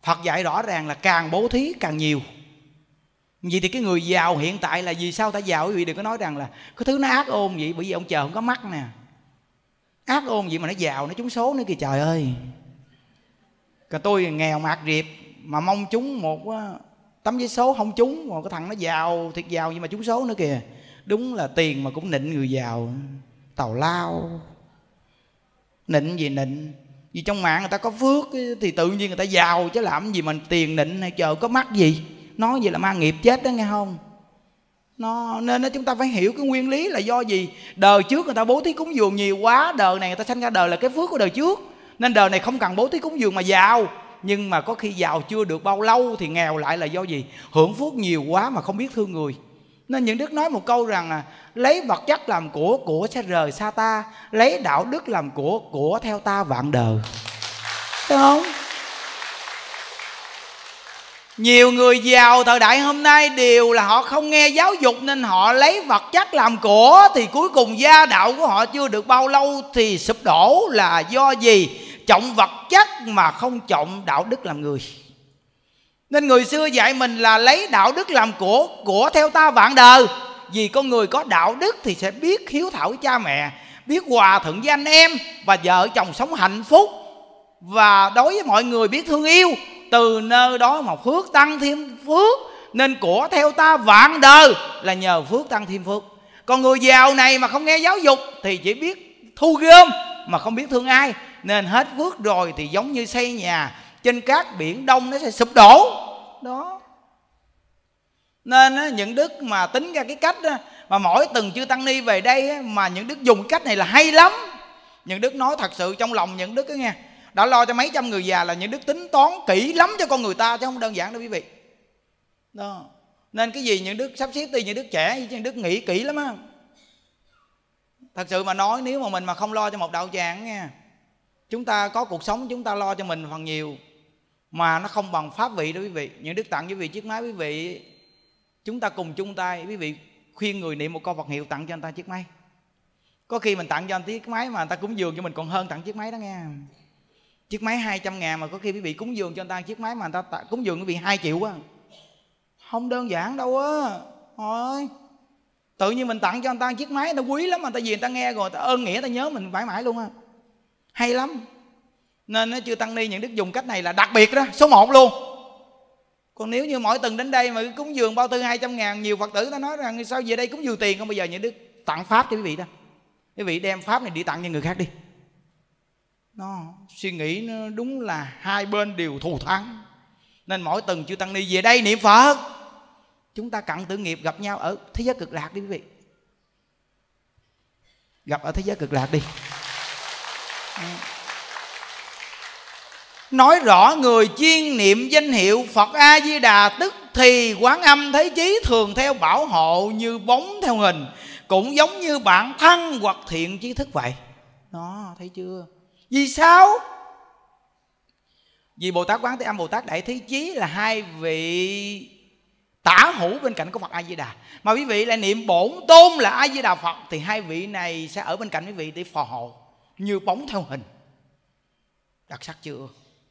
Phật dạy rõ ràng là càng bố thí càng nhiều. Vậy thì cái người giàu hiện tại là vì sao ta giàu? Quý vị đừng có nói rằng là cái thứ nó ác ôn vậy, bởi vì ông trời không có mắt nè. Ác ôn vậy mà nó giàu, nó trúng số nữa kìa, trời ơi. Còn tôi nghèo mạt riệp mà mong trúng một tấm giấy số không trúng, còn cái thằng nó giàu thiệt giàu nhưng mà trúng số nữa kìa. Đúng là tiền mà cũng nịnh người giàu, tào lao. Nịnh gì nịnh? Vì trong mạng người ta có phước thì tự nhiên người ta giàu, chứ làm gì mà tiền nịnh hay chờ có mắt gì. Nói vậy là ma nghiệp chết đó, nghe không? Nên chúng ta phải hiểu cái nguyên lý là do gì. Đời trước người ta bố thí cúng dường nhiều quá, đời này người ta sanh ra đời là cái phước của đời trước, nên đời này không cần bố thí cúng dường mà giàu. Nhưng mà có khi giàu chưa được bao lâu thì nghèo lại là do gì? Hưởng phước nhiều quá mà không biết thương người. Nên những đức nói một câu rằng lấy vật chất làm của sẽ rời xa ta, lấy đạo đức làm của theo ta vạn đời. Thấy không? Nhiều người giàu thời đại hôm nay đều là họ không nghe giáo dục, nên họ lấy vật chất làm của, thì cuối cùng gia đạo của họ chưa được bao lâu thì sụp đổ. Là do gì? Trọng vật chất mà không trọng đạo đức làm người. Nên người xưa dạy mình là lấy đạo đức làm của theo ta vạn đời. Vì con người có đạo đức thì sẽ biết hiếu thảo với cha mẹ, biết hòa thuận với anh em, và vợ chồng sống hạnh phúc, và đối với mọi người biết thương yêu. Từ nơi đó mà phước tăng thêm phước. Nên của theo ta vạn đời là nhờ phước tăng thêm phước. Còn người giàu này mà không nghe giáo dục thì chỉ biết thu gom mà không biết thương ai. Nên hết phước rồi thì giống như xây nhà trên cát biển Đông, nó sẽ sụp đổ đó. Nên những đức mà tính ra cái cách mà mỗi tuần chư tăng ni về đây mà những đức dùng cách này là hay lắm. Những đức nói thật sự trong lòng những đức đó nghe, đã lo cho mấy trăm người già là những đức tính toán kỹ lắm cho con người ta, chứ không đơn giản đâu quý vị đó. Nên cái gì những đức sắp xếp đi, những đức trẻ những đức nghĩ kỹ lắm á. Thật sự mà nói, nếu mà mình mà không lo cho một đạo tràng nha, chúng ta có cuộc sống chúng ta lo cho mình phần nhiều mà nó không bằng pháp vị đó quý vị. Những đức tặng quý vị chiếc máy, quý vị chúng ta cùng chung tay, quý vị khuyên người niệm một câu Phật hiệu tặng cho anh ta chiếc máy. Có khi mình tặng cho anh chiếc máy mà anh ta cúng dường cho mình còn hơn tặng chiếc máy đó nghe. Chiếc máy 200.000 mà có khi quý vị cúng dường cho anh ta chiếc máy mà anh ta cúng dường quý vị 2 triệu á. Không đơn giản đâu á. Thôi tự nhiên mình tặng cho anh ta chiếc máy nó quý lắm, mà tại vì người ta nghe rồi ta ơn nghĩa, ta nhớ mình mãi mãi luôn á. Hay lắm. Nên nó chưa tăng ni những đức dùng cách này là đặc biệt đó, số 1 luôn. Còn nếu như mỗi tuần đến đây mà cúng dường bao tư 200.000, nhiều Phật tử ta nói rằng sao về đây cúng dường tiền không, bây giờ những đức tặng pháp cho quý vị đó. Quý vị đem pháp này đi tặng cho người khác đi. Nó suy nghĩ nó đúng là hai bên đều thù thắng. Nên mỗi tuần chư tăng ni về đây niệm Phật, chúng ta cặn tử nghiệp gặp nhau ở thế giới cực lạc đi quý vị. Gặp ở thế giới cực lạc đi. Nói rõ người chuyên niệm danh hiệu Phật A Di Đà, tức thì Quán Âm Thế Chí thường theo bảo hộ như bóng theo hình, cũng giống như bản thân hoặc thiện trí thức vậy. Đó, thấy chưa? Vì sao? Vì Bồ Tát Quán Thế Âm, Bồ Tát Đại Thế Chí là hai vị tả hữu bên cạnh của Phật A Di Đà. Mà quý vị lại niệm bổn tôn là A Di Đà Phật, thì hai vị này sẽ ở bên cạnh quý vị để phò hộ như bóng theo hình. Đặc sắc chưa?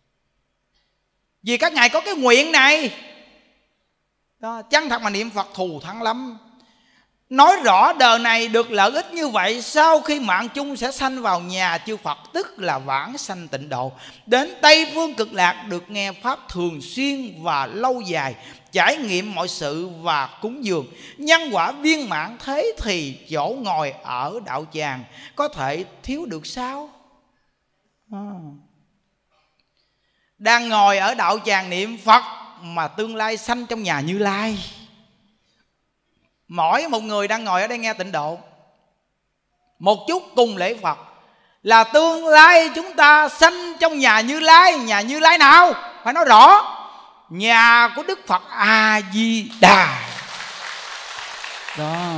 Vì các ngài có cái nguyện này đó, chân thật mà niệm Phật thù thắng lắm. Nói rõ đời này được lợi ích như vậy, sau khi mạng chung sẽ sanh vào nhà chư Phật, tức là vãng sanh tịnh độ, đến Tây Phương Cực Lạc được nghe Pháp thường xuyên và lâu dài, trải nghiệm mọi sự và cúng dường. Nhân quả viên mãn thế thì chỗ ngồi ở đạo tràng có thể thiếu được sao? Đang ngồi ở đạo tràng niệm Phật mà tương lai sanh trong nhà Như Lai. Mỗi một người đang ngồi ở đây nghe tịnh độ một chút cùng lễ Phật là tương lai chúng ta sanh trong nhà Như Lai. Nhà Như Lai nào? Phải nói rõ. Nhà của Đức Phật A Di Đà. Đó.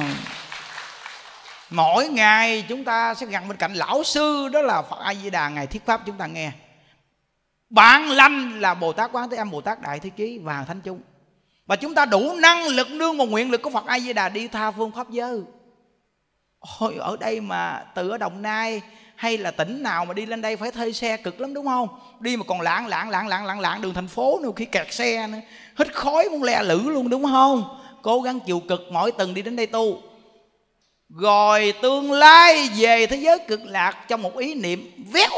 Mỗi ngày chúng ta sẽ gần bên cạnh lão sư, đó là Phật A Di Đà, ngài thuyết pháp chúng ta nghe. Bạn lành là Bồ Tát Quán Thế Âm, Bồ Tát Đại Thế Chí và thánh chúng. Và chúng ta đủ năng lực nương một nguyện lực của Phật A Di Đà đi tha phương pháp giới. Ôi, ở đây mà từ ở Đồng Nai hay là tỉnh nào mà đi lên đây phải thuê xe cực lắm đúng không? Đi mà còn lạng đường thành phố nữa, khi kẹt xe nữa, hít khói muốn le lử luôn đúng không? Cố gắng chịu cực mỗi tuần đi đến đây tu, rồi tương lai về thế giới cực lạc trong một ý niệm véo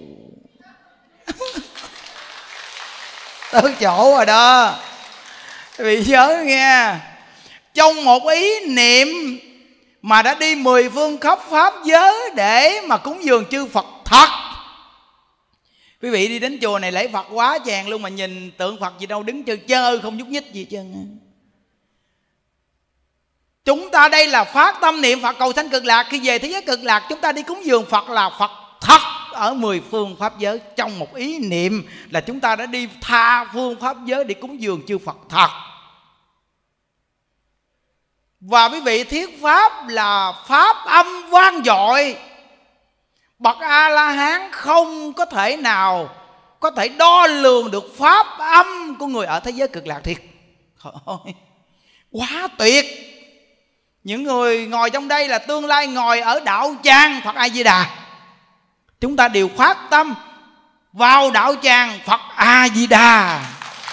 tới chỗ rồi đó. Vì nhớ nghe, trong một ý niệm mà đã đi 10 phương khắp pháp giới để mà cúng dường chư Phật thật. Quý vị đi đến chùa này lễ Phật quá chàng luôn, mà nhìn tượng Phật gì đâu, đứng chơi không nhúc nhích gì chứ. Chúng ta đây là phát tâm niệm Phật cầu sanh cực lạc. Khi về thế giới cực lạc chúng ta đi cúng dường Phật là Phật thật ở 10 phương pháp giới. Trong một ý niệm là chúng ta đã đi tha phương pháp giới để cúng dường chư Phật thật. Và quý vị, thuyết pháp là pháp âm vang dội. Bậc A-la-hán không có thể nào có thể đo lường được pháp âm của người ở thế giới cực lạc thiệt. Quá tuyệt. Những người ngồi trong đây là tương lai ngồi ở đạo tràng Phật A-di-đà. Chúng ta đều phát tâm vào đạo tràng Phật A-di-đà.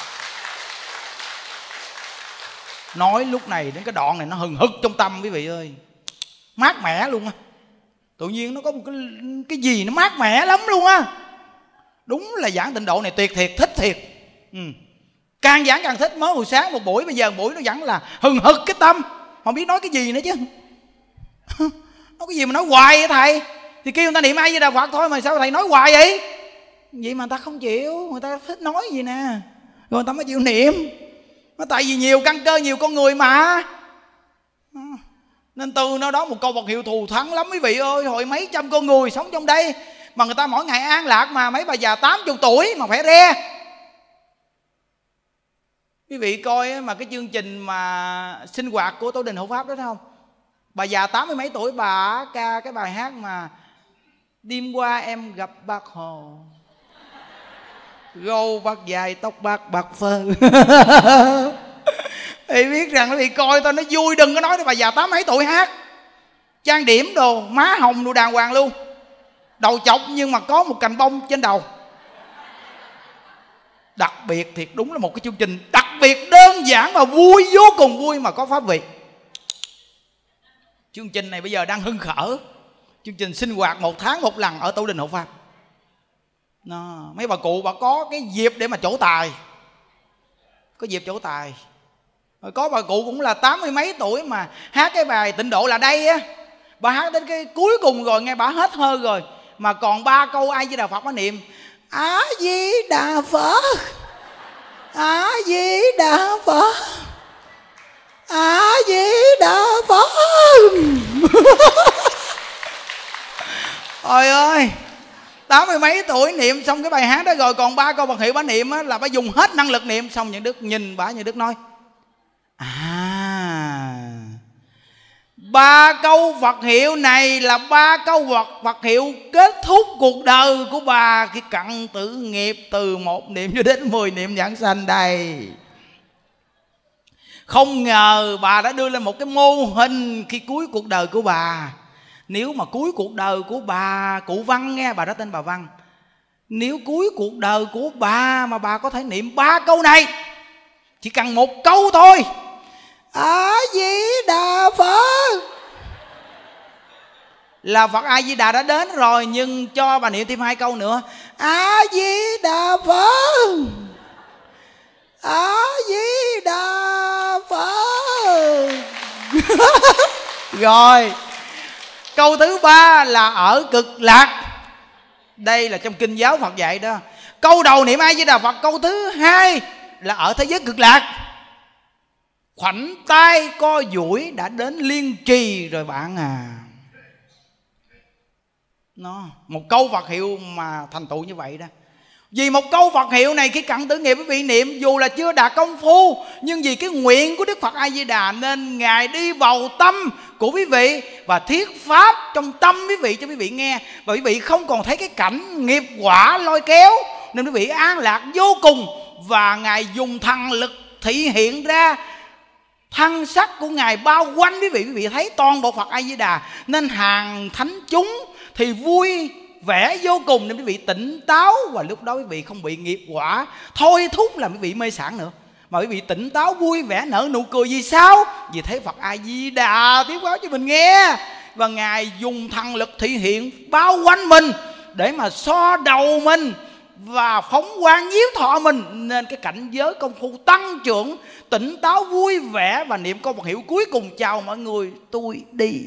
Nói lúc này đến cái đoạn này nó hừng hực trong tâm quý vị ơi, mát mẻ luôn á. Tự nhiên nó có một cái gì nó mát mẻ lắm luôn á. Đúng là giảng tịnh độ này tuyệt thiệt, thích thiệt. Càng giảng càng thích. Mới hồi sáng một buổi, bây giờ một buổi nó vẫn là hừng hực cái tâm, không biết nói cái gì nữa chứ. Nói cái gì mà nói hoài vậy thầy? Thì kêu người ta niệm A Di Đà Phật thôi mà sao thầy nói hoài vậy? Vậy mà người ta không chịu, người ta thích nói gì nè, rồi người ta mới chịu niệm. Nó tại vì nhiều căn cơ, nhiều con người mà. Nên từ nơi đó một câu Phật hiệu thù thắng lắm quý vị ơi. Hồi mấy trăm con người sống trong đây mà người ta mỗi ngày an lạc, mà mấy bà già 80 tuổi mà phải re. Quý vị coi mà cái chương trình mà sinh hoạt của Tổ Đình Hộ Pháp đó thấy không? Bà già 80 mấy tuổi bà ca cái bài hát mà đêm qua em gặp bác Hồ, râu bác dài tóc bác phơ. Thì biết rằng quý vị coi tôi nó vui, đừng có nói đến bà già 80 mấy tuổi hát. Trang điểm đồ, má hồng đồ đàng hoàng luôn, đầu chọc nhưng mà có một cành bông trên đầu. Đặc biệt thiệt, đúng là một cái chương trình đặc biệt, đơn giản mà vui, vô cùng vui mà có pháp vị. Chương trình này bây giờ đang hưng khởi. Chương trình sinh hoạt 1 tháng 1 lần ở Tổ Đình Hộ Pháp. Mấy bà cụ bà có cái dịp để mà trổ tài, có dịp trổ tài. Rồi có bà cụ cũng là 80 mấy tuổi mà hát cái bài Tịnh Độ Là Đây á. Bà hát đến cái cuối cùng rồi, nghe bà hết hơi rồi mà còn 3 câu A Di Đà Phật bà niệm: A Di Đà Phật, A Di Đà Phật, A Di Đà Phật. Trời ơi, 80 mấy tuổi niệm xong cái bài hát đó rồi, còn 3 câu Phật hiệu bà niệm á, là bà dùng hết năng lực niệm. Xong những Đức nhìn bà, những Đức nói: 3 câu Phật hiệu này là 3 câu Phật hiệu kết thúc cuộc đời của bà khi cận tử nghiệp, từ 1 niệm cho đến 10 niệm giảng sanh đây. Không ngờ bà đã đưa lên một cái mô hình khi cuối cuộc đời của bà. Nếu mà cuối cuộc đời của bà, cụ Văn nghe, bà đó tên bà Văn, nếu cuối cuộc đời của bà mà bà có thể niệm 3 câu này, chỉ cần 1 câu thôi: A Di Đà Phật, là Phật A Di Đà đã đến rồi. Nhưng cho bà niệm thêm 2 câu nữa: A Di Đà Phật, A Di Đà Phật. Rồi câu thứ 3 là ở cực lạc. Đây là trong kinh giáo Phật dạy đó. Câu đầu niệm A Di Đà Phật, câu thứ 2 là ở thế giới cực lạc. Khoảnh tay co duỗi đã đến liên trì rồi bạn à. Một câu Phật hiệu mà thành tựu như vậy đó. Vì một câu Phật hiệu này khi cận tử nghiệp quý vị niệm, dù là chưa đạt công phu, nhưng vì cái nguyện của Đức Phật A Di Đà nên Ngài đi vào tâm của quý vị và thuyết pháp trong tâm quý vị cho quý vị nghe. Và quý vị không còn thấy cái cảnh nghiệp quả lôi kéo, nên quý vị an lạc vô cùng. Và Ngài dùng thần lực thị hiện ra, thân sắc của Ngài bao quanh quý vị thấy toàn bộ Phật A Di Đà. Nên hàng thánh chúng thì vui vẻ vô cùng, nên quý vị tỉnh táo, và lúc đó quý vị không bị nghiệp quả thôi thúc làm quý vị mê sảng nữa, mà quý vị tỉnh táo vui vẻ nở nụ cười. Vì sao? Vì thấy Phật A Di Đà tiếp báo cho mình nghe, và Ngài dùng thần lực thị hiện bao quanh mình để mà so đầu mình và phóng quang nhiếp thọ mình, nên cái cảnh giới công phu tăng trưởng, tỉnh táo vui vẻ và niệm câu Phật hiệu cuối cùng: chào mọi người, tôi đi.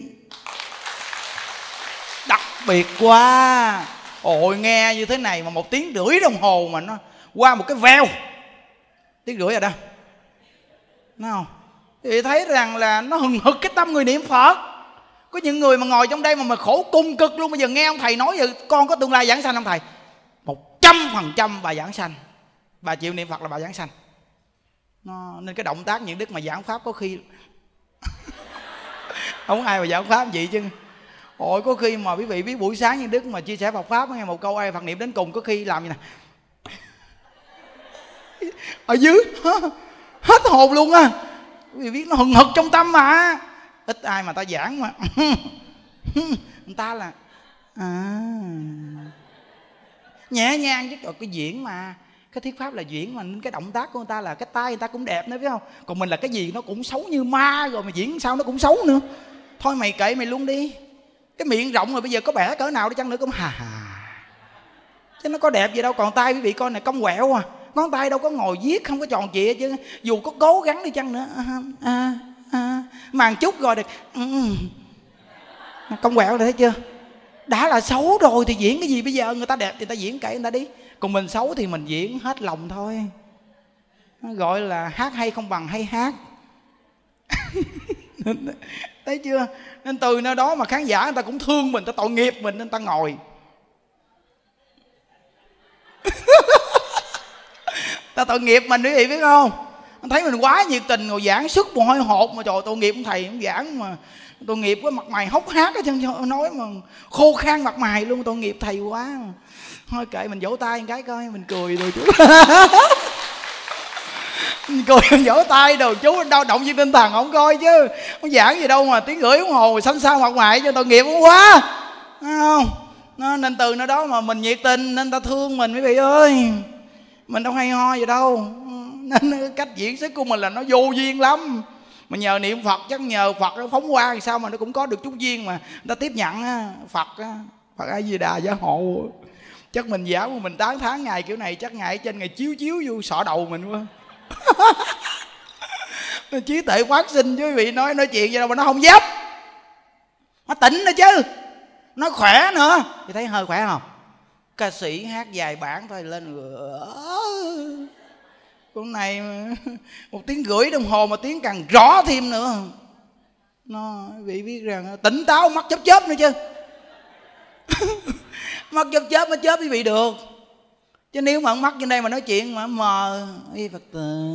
Đặc biệt quá. Ôi nghe như thế này mà 1,5 tiếng đồng hồ mà nó qua một cái vèo, 1,5 tiếng rồi đó, thấy không? Thì thấy rằng là nó hừng hực cái tâm người niệm Phật. Có những người mà ngồi trong đây mà khổ cùng cực luôn. Bây giờ nghe ông thầy nói giờ con có tương lai giảng sanh không thầy? 100% bà giảng sanh. Bà chịu niệm Phật là bà giảng sanh. Nên cái động tác những đức mà giảng pháp có khi không ai mà giảng pháp vậy chứ. Ôi có khi mà quý vị biết buổi sáng những đức mà chia sẻ Phật pháp, nghe một câu ai Phật niệm đến cùng, có khi làm như này ở dưới hết hồn luôn á. Quý vị biết nó hừng hực trong tâm mà. Ít ai mà ta giảng mà người ta là nhẹ nhàng chứ. Cái diễn mà, cái thuyết pháp là diễn mà, cái động tác của người ta là cái tay người ta cũng đẹp nữa, biết không? Còn mình là cái gì nó cũng xấu như ma rồi, mà diễn sao nó cũng xấu nữa. Thôi mày kệ mày luôn đi. Cái miệng rộng rồi bây giờ có bẻ cỡ nào đi chăng nữa cũng hà chứ nó có đẹp gì đâu. Còn tay quý vị coi này cong quẹo à, ngón tay đâu có ngồi viết không có tròn trịa chứ. Dù có cố gắng đi chăng nữa màn chút rồi được cong quẹo rồi, thấy chưa? Đã là xấu rồi thì diễn cái gì bây giờ? Người ta đẹp thì ta diễn, kệ người ta đi. Còn mình xấu thì mình diễn hết lòng thôi. Nó gọi là hát hay không bằng hay hát. Thấy chưa? Nên từ nơi đó mà khán giả người ta cũng thương mình, ta tội nghiệp mình nên ta ngồi ta tội nghiệp mình, quý vị biết không? Anh thấy mình quá nhiệt tình ngồi giảng sức mồ hôi hột mà trời, tội nghiệp ông thầy ông giảng mà tội nghiệp quá, mặt mày hốc hác á, chân nói mà khô khan mặt mày luôn, tội nghiệp thầy quá. Thôi kệ mình vỗ tay một cái coi, mình cười rồi chú mình cười mình vỗ tay đồ chú đau động viên tinh thần không coi chứ. Không giảng gì đâu mà 1,5 tiếng đồng hồ xanh xao mặt mày cho tội nghiệp quá, thấy không? Nên từ nơi đó mà mình nhiệt tình nên ta thương mình, quý vị ơi. Mình đâu hay ho gì đâu. Nên cách diễn xuất của mình là nó vô duyên lắm. Mà nhờ niệm Phật, chắc nhờ Phật nó phóng qua thì sao mà nó cũng có được chút duyên mà người ta tiếp nhận Phật Phật A Di Đà gia hộ. Chắc mình giả mà mình tán thán ngày kiểu này, chắc ngày trên ngày chiếu vô sọ đầu mình quá. Trí tuệ phát sinh chứ quý vị, nói chuyện vậy đâu mà nó không dấp. Nó tỉnh nữa chứ, nó khỏe nữa. Thì thấy hơi khỏe không? Ca sĩ hát vài bản thôi lên con này 1,5 tiếng đồng hồ mà tiếng càng rõ thêm nữa. Nó quý vị biết rằng tỉnh táo, mắt chớp nữa chứ. Mắt chớp mới chớp quý vị được. Chứ nếu mà mắt trên đây mà nói chuyện mà mờ y Phật tử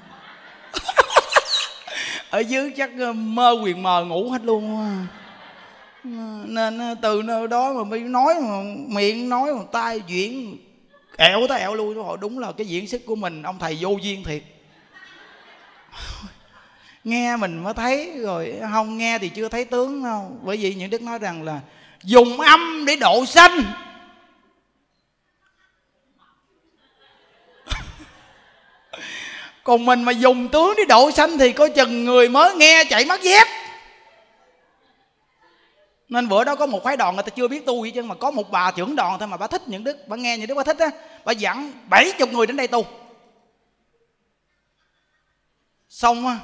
ở dưới chắc mơ quyền mờ ngủ hết luôn. Nên từ nơi đó mà mới nói, mà miệng nói mà tay diễn ẹo tới ẹo lui. Hồi đúng là cái diễn xuất của mình ông thầy vô duyên thiệt. Nghe mình mới thấy rồi, không nghe thì chưa thấy tướng đâu. Bởi vì những đức nói rằng là dùng âm để độ sanh. Còn mình mà dùng tướng để độ sanh thì coi chừng người mới nghe chạy mất dép. Nên bữa đó có một phái đoàn người ta chưa biết tu gì chứ, mà có một bà trưởng đoàn thôi mà bà thích những đức, bà nghe những đức bà thích á, bà dẫn 70 người đến đây tu. Xong á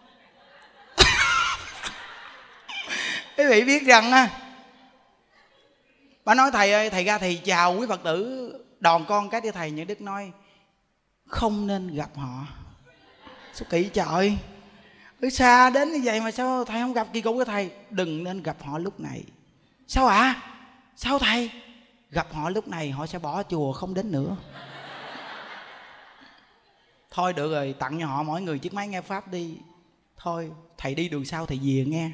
quý vị biết rằng á, bà nói thầy ơi, thầy ra thầy chào quý Phật tử đoàn con cái đi thầy. Những đức nói không nên gặp họ. Sao kỳ trời, ở xa đến như vậy mà sao thầy không gặp? Kỳ cục với thầy, đừng nên gặp họ lúc này. Sao ạ? Sao thầy? Gặp họ lúc này họ sẽ bỏ chùa không đến nữa. Thôi được rồi, tặng cho họ mỗi người chiếc máy nghe pháp đi. Thôi thầy đi đường sau thầy về nghe.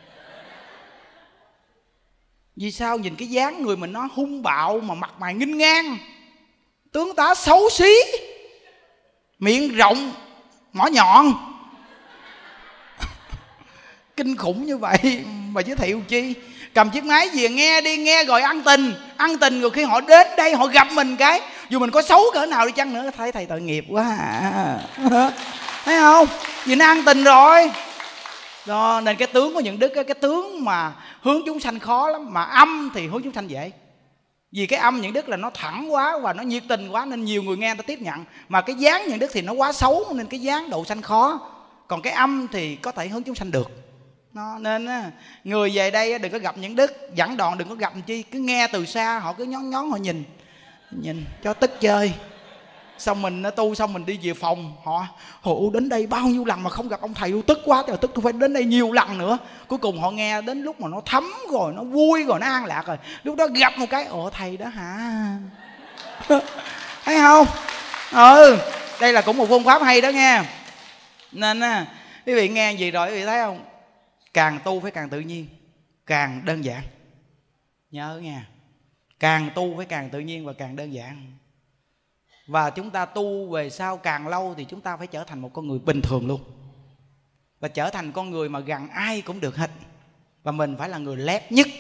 Vì sao? Nhìn cái dáng người mình nó hung bạo mà mặt mày nghênh ngang, tướng tá xấu xí, miệng rộng, mỏ nhọn, kinh khủng như vậy mà giới thiệu chi? cầm chiếc máy về nghe đi, nghe rồi ăn tình rồi khi họ đến đây họ gặp mình cái, dù mình có xấu cỡ nào đi chăng nữa, thấy thầy tội nghiệp quá à. Thấy không, vì nó ăn tình rồi. Đó, nên cái tướng của những đức, cái tướng mà hướng chúng sanh khó lắm, mà âm thì hướng chúng sanh dễ. Vì cái âm những đức là nó thẳng quá và nó nhiệt tình quá nên nhiều người nghe ta tiếp nhận. Mà cái dáng những đức thì nó quá xấu nên cái dáng độ sanh khó. Còn cái âm thì có thể hướng chúng sanh được. Nó, nên người về đây đừng có gặp những đức, dẫn đoàn đừng có gặp làm chi, cứ nghe từ xa, họ cứ nhón nhón họ nhìn cho tức chơi. Xong mình tu xong mình đi về phòng, họ đến đây bao nhiêu lần mà không gặp ông thầy, tôi tức quá, tức tôi phải đến đây nhiều lần nữa. Cuối cùng họ nghe đến lúc mà nó thấm rồi, nó vui rồi, nó an lạc rồi, lúc đó gặp một cái, thầy đó hả? Thấy không? Đây là cũng một phương pháp hay đó nghe. Nên quý vị nghe gì rồi quý vị thấy không? Càng tu phải càng tự nhiên, càng đơn giản. Nhớ nghe, càng tu phải càng tự nhiên và càng đơn giản. Và chúng ta tu về sau càng lâu thì chúng ta phải trở thành một con người bình thường luôn. Và trở thành con người mà gần ai cũng được hết. Và mình phải là người lép nhất.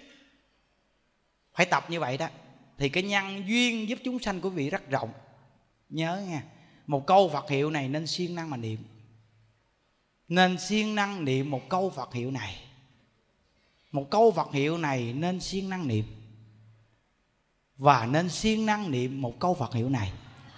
Phải tập như vậy đó. Thì cái nhân duyên giúp chúng sanh của vị rất rộng. Nhớ nha, một câu Phật hiệu này nên siêng năng mà niệm. Nên siêng năng niệm một câu Phật hiệu này. Một câu Phật hiệu này nên siêng năng niệm. Và nên siêng năng niệm một câu Phật hiệu này.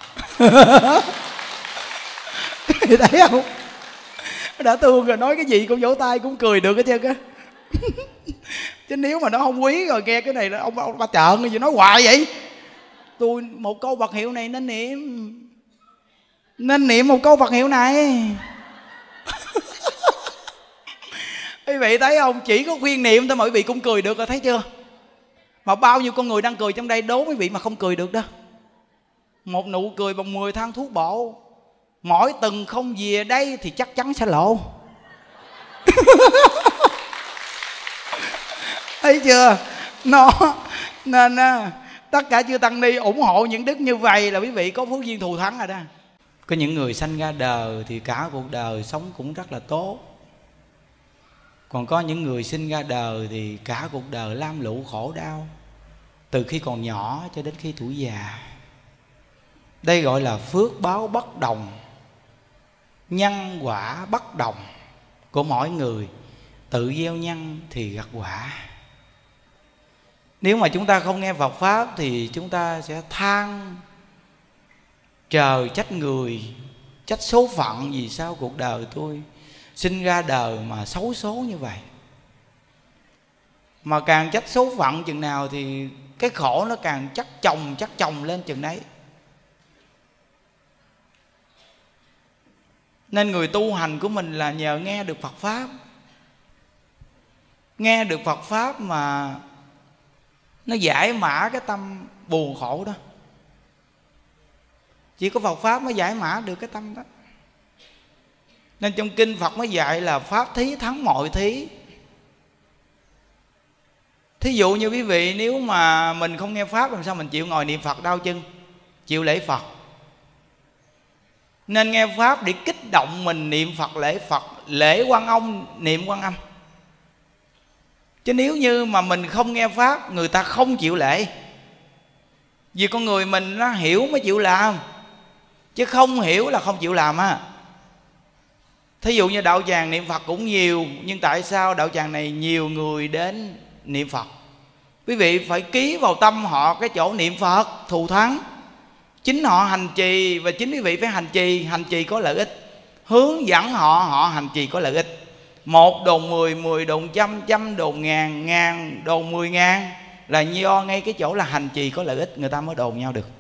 Thấy không? Đã thương rồi, nói cái gì cũng vỗ tay cũng cười được hết trơn á. Chứ nếu mà nó không quý rồi nghe cái này là ông ba trợn cái gì nói hoài vậy. Tôi một câu Phật hiệu này nên niệm. Nên niệm một câu Phật hiệu này. Quý vị thấy không? Chỉ có khuyên niệm thôi mà quý vị cũng cười được rồi, thấy chưa? Mà bao nhiêu con người đang cười trong đây, đố quý vị mà không cười được đó. Một nụ cười bằng 10 thang thuốc bổ. Mỗi từng không về đây thì chắc chắn sẽ lộ. Thấy chưa? Nó nên tất cả chư tăng ni ủng hộ những đức như vậy là quý vị có phước duyên thù thắng rồi đó. Có những người sanh ra đời thì cả cuộc đời sống cũng rất là tốt. Còn có những người sinh ra đời thì cả cuộc đời lam lũ khổ đau, từ khi còn nhỏ cho đến khi tuổi già. Đây gọi là phước báo bất đồng, nhân quả bất đồng của mỗi người. Tự gieo nhân thì gặt quả. Nếu mà chúng ta không nghe Phật Pháp thì chúng ta sẽ than trời trách người, trách số phận, vì sao cuộc đời tôi sinh ra đời mà xấu số như vậy. Mà càng trách số phận chừng nào thì cái khổ nó càng chắc chồng lên chừng đấy. Nên người tu hành của mình là nhờ nghe được Phật Pháp. Nghe được Phật Pháp mà nó giải mã cái tâm buồn khổ đó. Chỉ có Phật Pháp mới giải mã được cái tâm đó. Nên trong kinh Phật mới dạy là pháp thí thắng mọi thí. Thí dụ như quý vị, nếu mà mình không nghe Pháp làm sao mình chịu ngồi niệm Phật đau chân, chịu lễ Phật. Nên nghe Pháp để kích động mình niệm Phật, lễ Quan Ông, niệm Quan Âm. Chứ nếu như mà mình không nghe Pháp, người ta không chịu lễ. Vì con người mình nó hiểu mới chịu làm, chứ không hiểu là không chịu làm á. Thí dụ như đạo tràng niệm Phật cũng nhiều, nhưng tại sao đạo tràng này nhiều người đến niệm Phật? Quý vị phải ký vào tâm họ cái chỗ niệm Phật thù thắng. Chính họ hành trì và chính quý vị phải hành trì. Hành trì có lợi ích. Hướng dẫn họ, họ hành trì có lợi ích. 1 đồn 10, 10 đồn trăm, trăm đồn ngàn, ngàn đồn 10 ngàn. Là do ngay cái chỗ là hành trì có lợi ích, người ta mới đồn nhau được.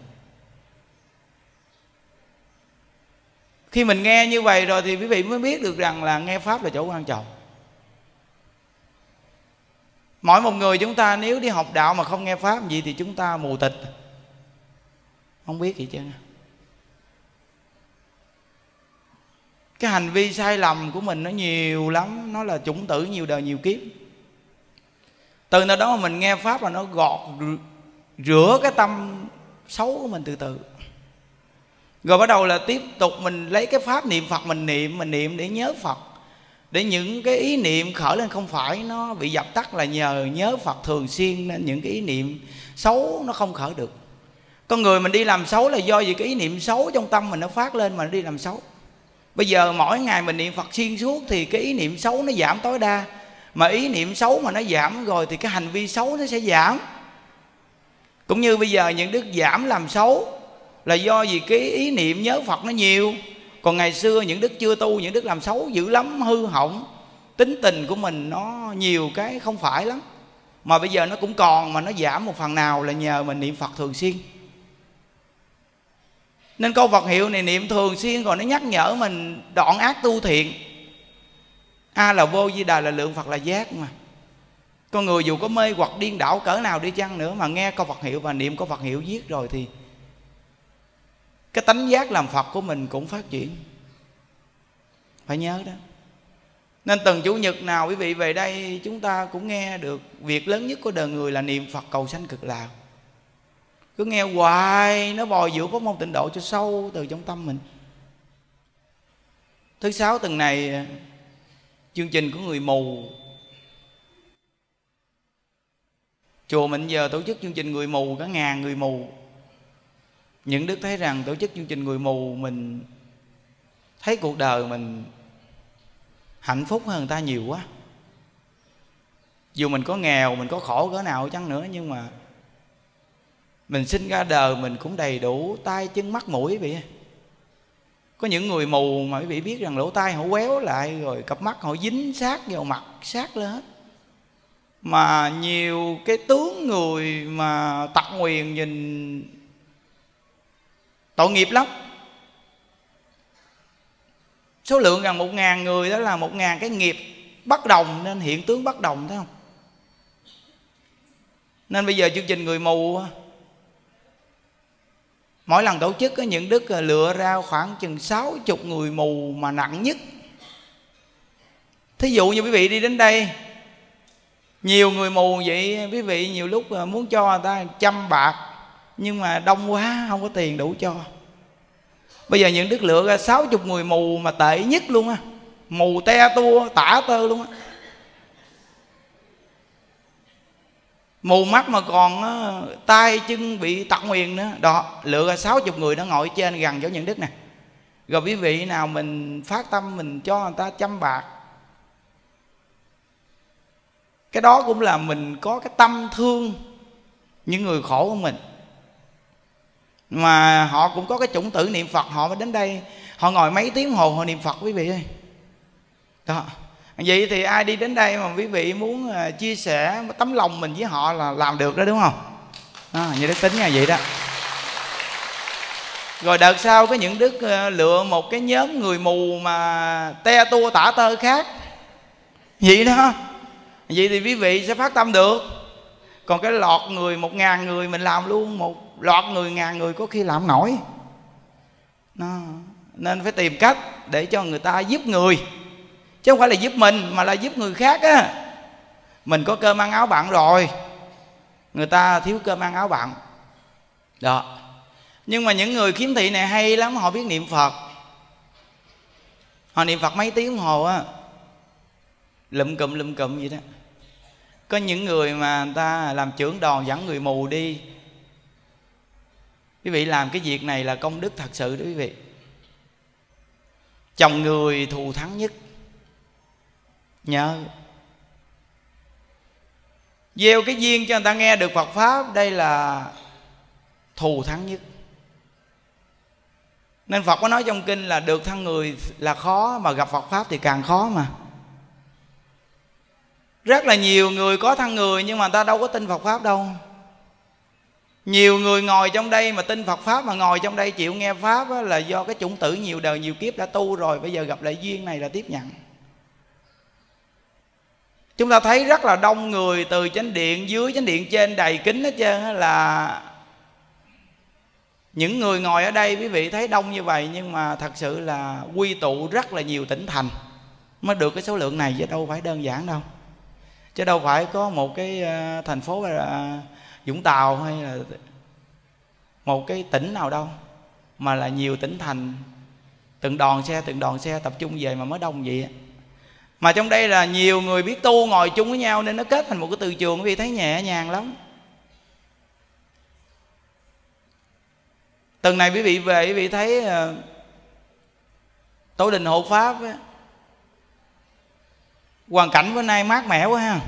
Khi mình nghe như vậy rồi thì quý vị mới biết được rằng là nghe Pháp là chỗ quan trọng. Mỗi một người chúng ta nếu đi học đạo mà không nghe Pháp gì thì chúng ta mù tịch, không biết gì chứ. Cái hành vi sai lầm của mình nó nhiều lắm. Nó là chủng tử nhiều đời nhiều kiếp. Từ nơi đó mà mình nghe Pháp là nó gọt rửa cái tâm xấu của mình từ từ. Rồi bắt đầu là tiếp tục mình lấy cái Pháp niệm Phật, mình niệm để nhớ Phật. để những cái ý niệm khởi lên không phải nó bị dập tắt là nhờ nhớ Phật thường xuyên, nên những cái ý niệm xấu nó không khởi được. Con người mình đi làm xấu là do vì cái ý niệm xấu trong tâm mình nó phát lên mà nó đi làm xấu. Bây giờ mỗi ngày mình niệm Phật xuyên suốt thì cái ý niệm xấu nó giảm tối đa. Mà ý niệm xấu mà nó giảm rồi thì cái hành vi xấu nó sẽ giảm. Cũng như bây giờ những đức giảm làm xấu là do vì cái ý niệm nhớ Phật nó nhiều. Còn ngày xưa những đức chưa tu, những đức làm xấu dữ lắm, hư hỏng. Tính tình của mình nó nhiều cái không phải lắm. Mà bây giờ nó cũng còn, mà nó giảm một phần nào là nhờ mình niệm Phật thường xuyên. Nên câu Phật hiệu này niệm thường xuyên rồi nó nhắc nhở mình đoạn ác tu thiện. A là vô, Di Đà là lượng, Phật là giác mà. Con người dù có mê hoặc điên đảo cỡ nào đi chăng nữa mà nghe câu Phật hiệu và niệm câu Phật hiệu viết rồi thì cái tánh giác làm Phật của mình cũng phát triển. Phải nhớ đó. Nên từng Chủ nhật nào quý vị về đây chúng ta cũng nghe được việc lớn nhất của đời người là niệm Phật cầu sanh cực lạc. Cứ nghe hoài nó bồi dưỡng pháp môn tịnh độ cho sâu từ trong tâm mình. Thứ sáu tuần này chương trình của người mù. Chùa mình giờ tổ chức chương trình người mù, cả ngàn người mù. Những đức thấy rằng tổ chức chương trình người mù mình thấy cuộc đời mình hạnh phúc hơn người ta nhiều quá. Dù mình có nghèo, mình có khổ cỡ nào chăng nữa, nhưng mà mình sinh ra đời mình cũng đầy đủ tay chân mắt mũi quý vị. Có những người mù mà quý vị biết rằng lỗ tai họ quéo lại, rồi cặp mắt họ dính sát vào mặt, sát lên hết. Mà nhiều cái tướng người mà tật nguyền nhìn tội nghiệp lắm. Số lượng gần 1.000 người, đó là 1.000 cái nghiệp bất đồng, nên hiện tướng bất đồng, thấy không? Nên bây giờ chương trình người mù mỗi lần tổ chức những đức lựa ra khoảng chừng 60 người mù mà nặng nhất. Thí dụ như quý vị đi đến đây nhiều người mù vậy, quý vị nhiều lúc muốn cho người ta 100 bạc nhưng mà đông quá không có tiền đủ cho. Bây giờ những đức lựa ra 60 người mù mà tệ nhất luôn á, mù te tua tả tơ luôn á, mù mắt mà còn tay chân bị tật nguyền nữa đó. Lựa ra 60 người đó ngồi trên gần chỗ những đức nè. Rồi quý vị nào mình phát tâm mình cho người ta 100 bạc, cái đó cũng là mình có cái tâm thương những người khổ của mình. Mà họ cũng có cái chủng tử niệm Phật, họ mới đến đây, họ ngồi mấy tiếng hồ họ niệm Phật quý vị ơi. Đó. Vậy thì ai đi đến đây mà quý vị muốn chia sẻ tấm lòng mình với họ là làm được đó, đúng không? Đó, như đức tính là vậy đó. Rồi đợt sau có những đức lựa một cái nhóm người mù mà te tua tả tơ khác vậy đó. Vậy thì quý vị sẽ phát tâm được. Còn cái lọt người 1.000 người mình làm luôn, một lọt người 1.000 người có khi làm nổi đó. Nên phải tìm cách để cho người ta giúp người, chứ không phải là giúp mình mà là giúp người khác á. Mình có cơm ăn áo bặn rồi, người ta thiếu cơm ăn áo bặn đó. Nhưng mà những người khiếm thị này hay lắm, họ biết niệm Phật. Họ niệm Phật mấy tiếng đồng hồ á, lụm cụm vậy đó. Có những người mà người ta làm trưởng đoàn dẫn người mù đi. Quý vị làm cái việc này là công đức thật sự đó quý vị. Chồng người thù thắng nhất. Nhớ gieo cái duyên cho người ta nghe được Phật Pháp, đây là thù thắng nhất. Nên Phật có nói trong kinh là được thân người là khó, mà gặp Phật Pháp thì càng khó mà. Rất là nhiều người có thân người nhưng mà người ta đâu có tin Phật Pháp đâu. Nhiều người ngồi trong đây mà tin Phật Pháp, mà ngồi trong đây chịu nghe Pháp á, là do cái chủng tử nhiều đời nhiều kiếp đã tu rồi, bây giờ gặp lại duyên này là tiếp nhận. Chúng ta thấy rất là đông người từ chánh điện dưới, chánh điện trên đầy kính hết trơn á, là những người ngồi ở đây quý vị thấy đông như vậy, nhưng mà thật sự là quy tụ rất là nhiều tỉnh thành mới được cái số lượng này, chứ đâu phải đơn giản đâu. Chứ đâu phải có một cái thành phố là Vũng Tàu hay là một cái tỉnh nào đâu, mà là nhiều tỉnh thành, từng đoàn xe tập trung về mà mới đông vậy. Mà trong đây là nhiều người biết tu ngồi chung với nhau nên nó kết thành một cái từ trường, quý vị thấy nhẹ nhàng lắm. Tuần này quý vị về quý vị thấy Tổ đình hộ pháp á, hoàn cảnh bữa nay mát mẻ quá ha.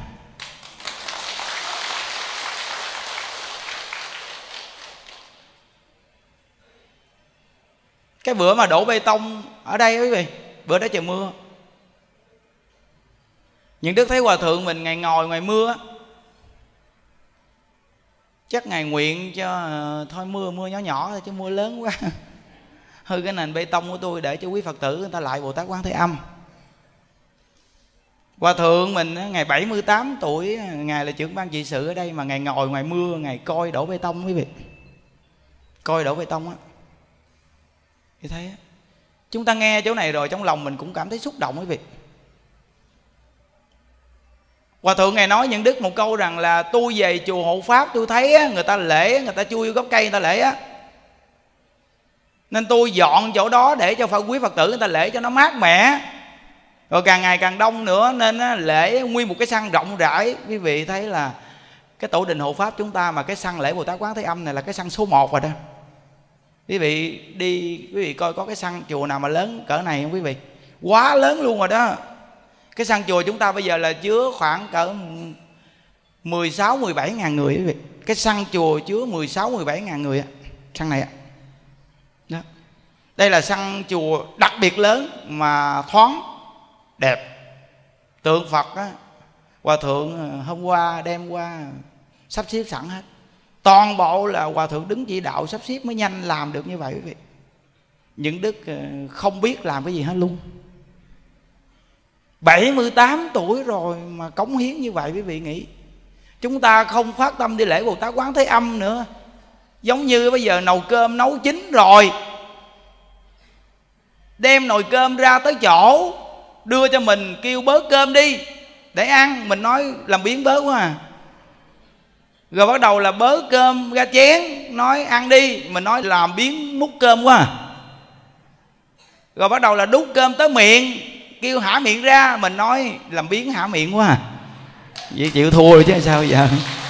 Cái bữa mà đổ bê tông ở đây quý vị, bữa đó trời mưa, những Đức thấy hòa thượng mình ngày ngồi ngoài mưa, chắc ngài nguyện cho thôi mưa nhỏ nhỏ thôi chứ mưa lớn quá hư cái nền bê tông của tôi để cho quý Phật tử người ta lại Bồ Tát Quán Thế Âm. Hòa thượng mình ngày 78 tuổi, ngài là trưởng ban trị sự ở đây mà ngài ngồi ngoài mưa, ngài coi đổ bê tông quý vị, coi đổ bê tông á. Thì thấy á, chúng ta nghe chỗ này rồi trong lòng mình cũng cảm thấy xúc động quý vị. Hòa thượng ngài nói những Đức một câu rằng là tôi về chùa hộ pháp tôi thấy á, người ta lễ, người ta chui vô gốc cây người ta lễ á, nên tôi dọn chỗ đó để cho quý Phật tử người ta lễ cho nó mát mẻ. Rồi càng ngày càng đông nữa nên lễ nguyên một cái sân rộng rãi. Quý vị thấy là cái tổ đình hộ pháp chúng ta mà cái sân lễ Bồ Tát Quán Thế Âm này là cái sân số 1 rồi đó. Quý vị đi, quý vị coi có cái sân chùa nào mà lớn cỡ này không quý vị? Quá lớn luôn rồi đó. Cái sân chùa chúng ta bây giờ là chứa khoảng cỡ 16-17 ngàn người quý vị. Cái sân chùa chứa 16-17 ngàn người á, sân này á. Đó. Đây là sân chùa đặc biệt lớn mà thoáng đẹp. Tượng Phật á, hòa thượng hôm qua đem qua sắp xếp sẵn hết. Toàn bộ là hòa thượng đứng chỉ đạo sắp xếp mới nhanh làm được như vậy quý vị. Những Đức không biết làm cái gì hết luôn. 78 tuổi rồi mà cống hiến như vậy quý vị nghĩ. Chúng ta không phát tâm đi lễ Bồ Tát Quán Thế Âm nữa. Giống như bây giờ nồi cơm nấu chín rồi, đem nồi cơm ra tới chỗ đưa cho mình kêu bớt cơm đi để ăn, mình nói làm biếng bớt quá à. Rồi bắt đầu là bớt cơm ra chén, nói ăn đi, mình nói làm biếng múc cơm quá à. Rồi bắt đầu là đút cơm tới miệng, kêu hả miệng ra, mình nói làm biếng hả miệng quá à. Vậy chịu thua chứ sao giờ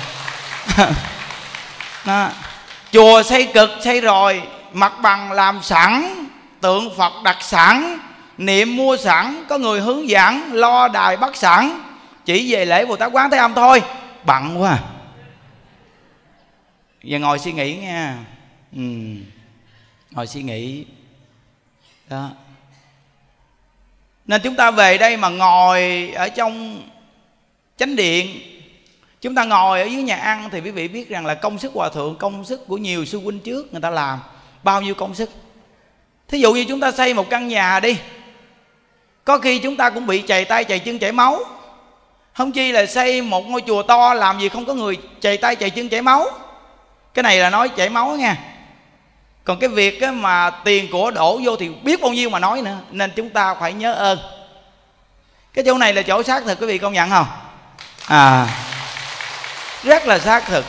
đó. Chùa xây cực xây rồi, mặt bằng làm sẵn, tượng Phật đặt sẵn, niệm mua sẵn, có người hướng dẫn, lo đài bắt sẵn, chỉ về lễ Bồ Tát Quán Thế Âm thôi, bận quá à. Giờ ngồi suy nghĩ nha, ngồi suy nghĩ đó. Nên chúng ta về đây mà ngồi ở trong chánh điện, chúng ta ngồi ở dưới nhà ăn thì quý vị biết rằng là công sức hòa thượng, công sức của nhiều sư huynh trước người ta làm bao nhiêu công sức. Thí dụ như chúng ta xây một căn nhà đi, có khi chúng ta cũng bị chày tay chày chân chảy máu. Không chi là xây một ngôi chùa to, làm gì không có người chày tay chày chân chảy máu. Cái này là nói chảy máu nha. Còn cái việc mà tiền của đổ vô thì biết bao nhiêu mà nói nữa. Nên chúng ta phải nhớ ơn. Cái chỗ này là chỗ xác thực, quý vị công nhận không? Rất là xác thực.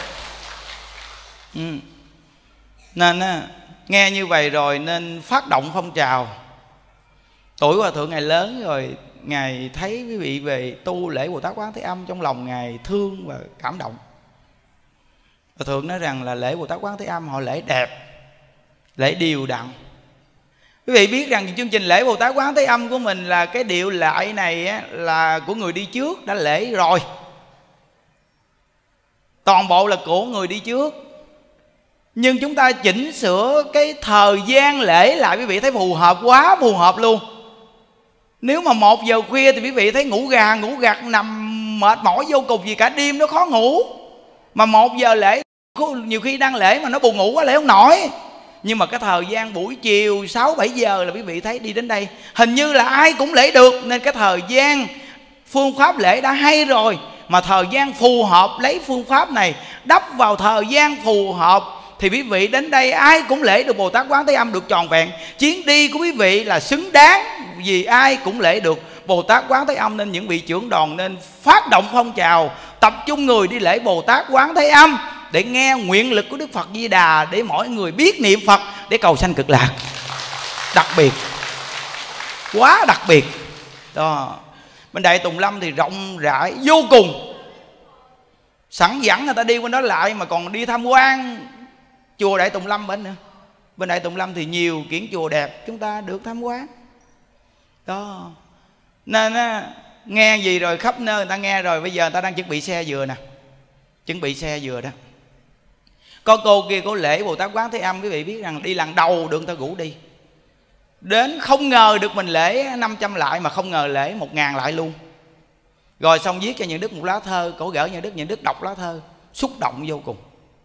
Nên nghe như vậy rồi nên phát động phong trào. Tuổi hòa thượng ngài lớn rồi, ngài thấy quý vị về tu lễ Bồ Tát Quán Thế Âm, trong lòng ngài thương và cảm động. Hòa thượng nói rằng là lễ Bồ Tát Quán Thế Âm họ lễ đẹp, lễ đều đặn. Quý vị biết rằng chương trình lễ Bồ Tát Quán Thế Âm của mình là cái điệu lại này á, là của người đi trước đã lễ rồi. Toàn bộ là của người đi trước. Nhưng chúng ta chỉnh sửa cái thời gian lễ lại, quý vị thấy phù hợp, quá phù hợp luôn. Nếu mà 1 giờ khuya thì quý vị thấy ngủ gà ngủ gật, nằm mệt mỏi vô cùng, vì cả đêm nó khó ngủ. Mà 1 giờ lễ nhiều khi đang lễ mà nó buồn ngủ quá lễ không nổi. Nhưng mà cái thời gian buổi chiều 6-7 giờ là quý vị thấy đi đến đây hình như là ai cũng lễ được. Nên cái thời gian phương pháp lễ đã hay rồi, mà thời gian phù hợp, lấy phương pháp này đắp vào thời gian phù hợp thì quý vị đến đây ai cũng lễ được Bồ Tát Quán Thế Âm được tròn vẹn. Chuyến đi của quý vị là xứng đáng, vì ai cũng lễ được Bồ Tát Quán Thế Âm. Nên những vị trưởng đoàn nên phát động phong trào tập trung người đi lễ Bồ Tát Quán Thế Âm để nghe nguyện lực của Đức Phật Di Đà, để mỗi người biết niệm Phật để cầu sanh cực lạc. Đặc biệt, quá đặc biệt đó. Bên Đại Tùng Lâm thì rộng rãi vô cùng, sẵn dẫn người ta đi bên đó lại, mà còn đi tham quan chùa Đại Tùng Lâm bên nữa. Bên Đại Tùng Lâm thì nhiều kiển chùa đẹp chúng ta được tham quan đó. Nên nghe gì rồi khắp nơi người ta nghe rồi. Bây giờ người ta đang chuẩn bị xe dừa nè, chuẩn bị xe dừa đó. Có cô kia cô lễ Bồ Tát Quán Thế Âm, quý vị biết rằng đi lần đầu được người ta rủ đi. Đến không ngờ được mình lễ 500 lại, mà không ngờ lễ 1000 lại luôn. Rồi xong viết cho Nhuận Đức một lá thơ, cổ gỡ Nhuận Đức đọc lá thơ xúc động vô cùng.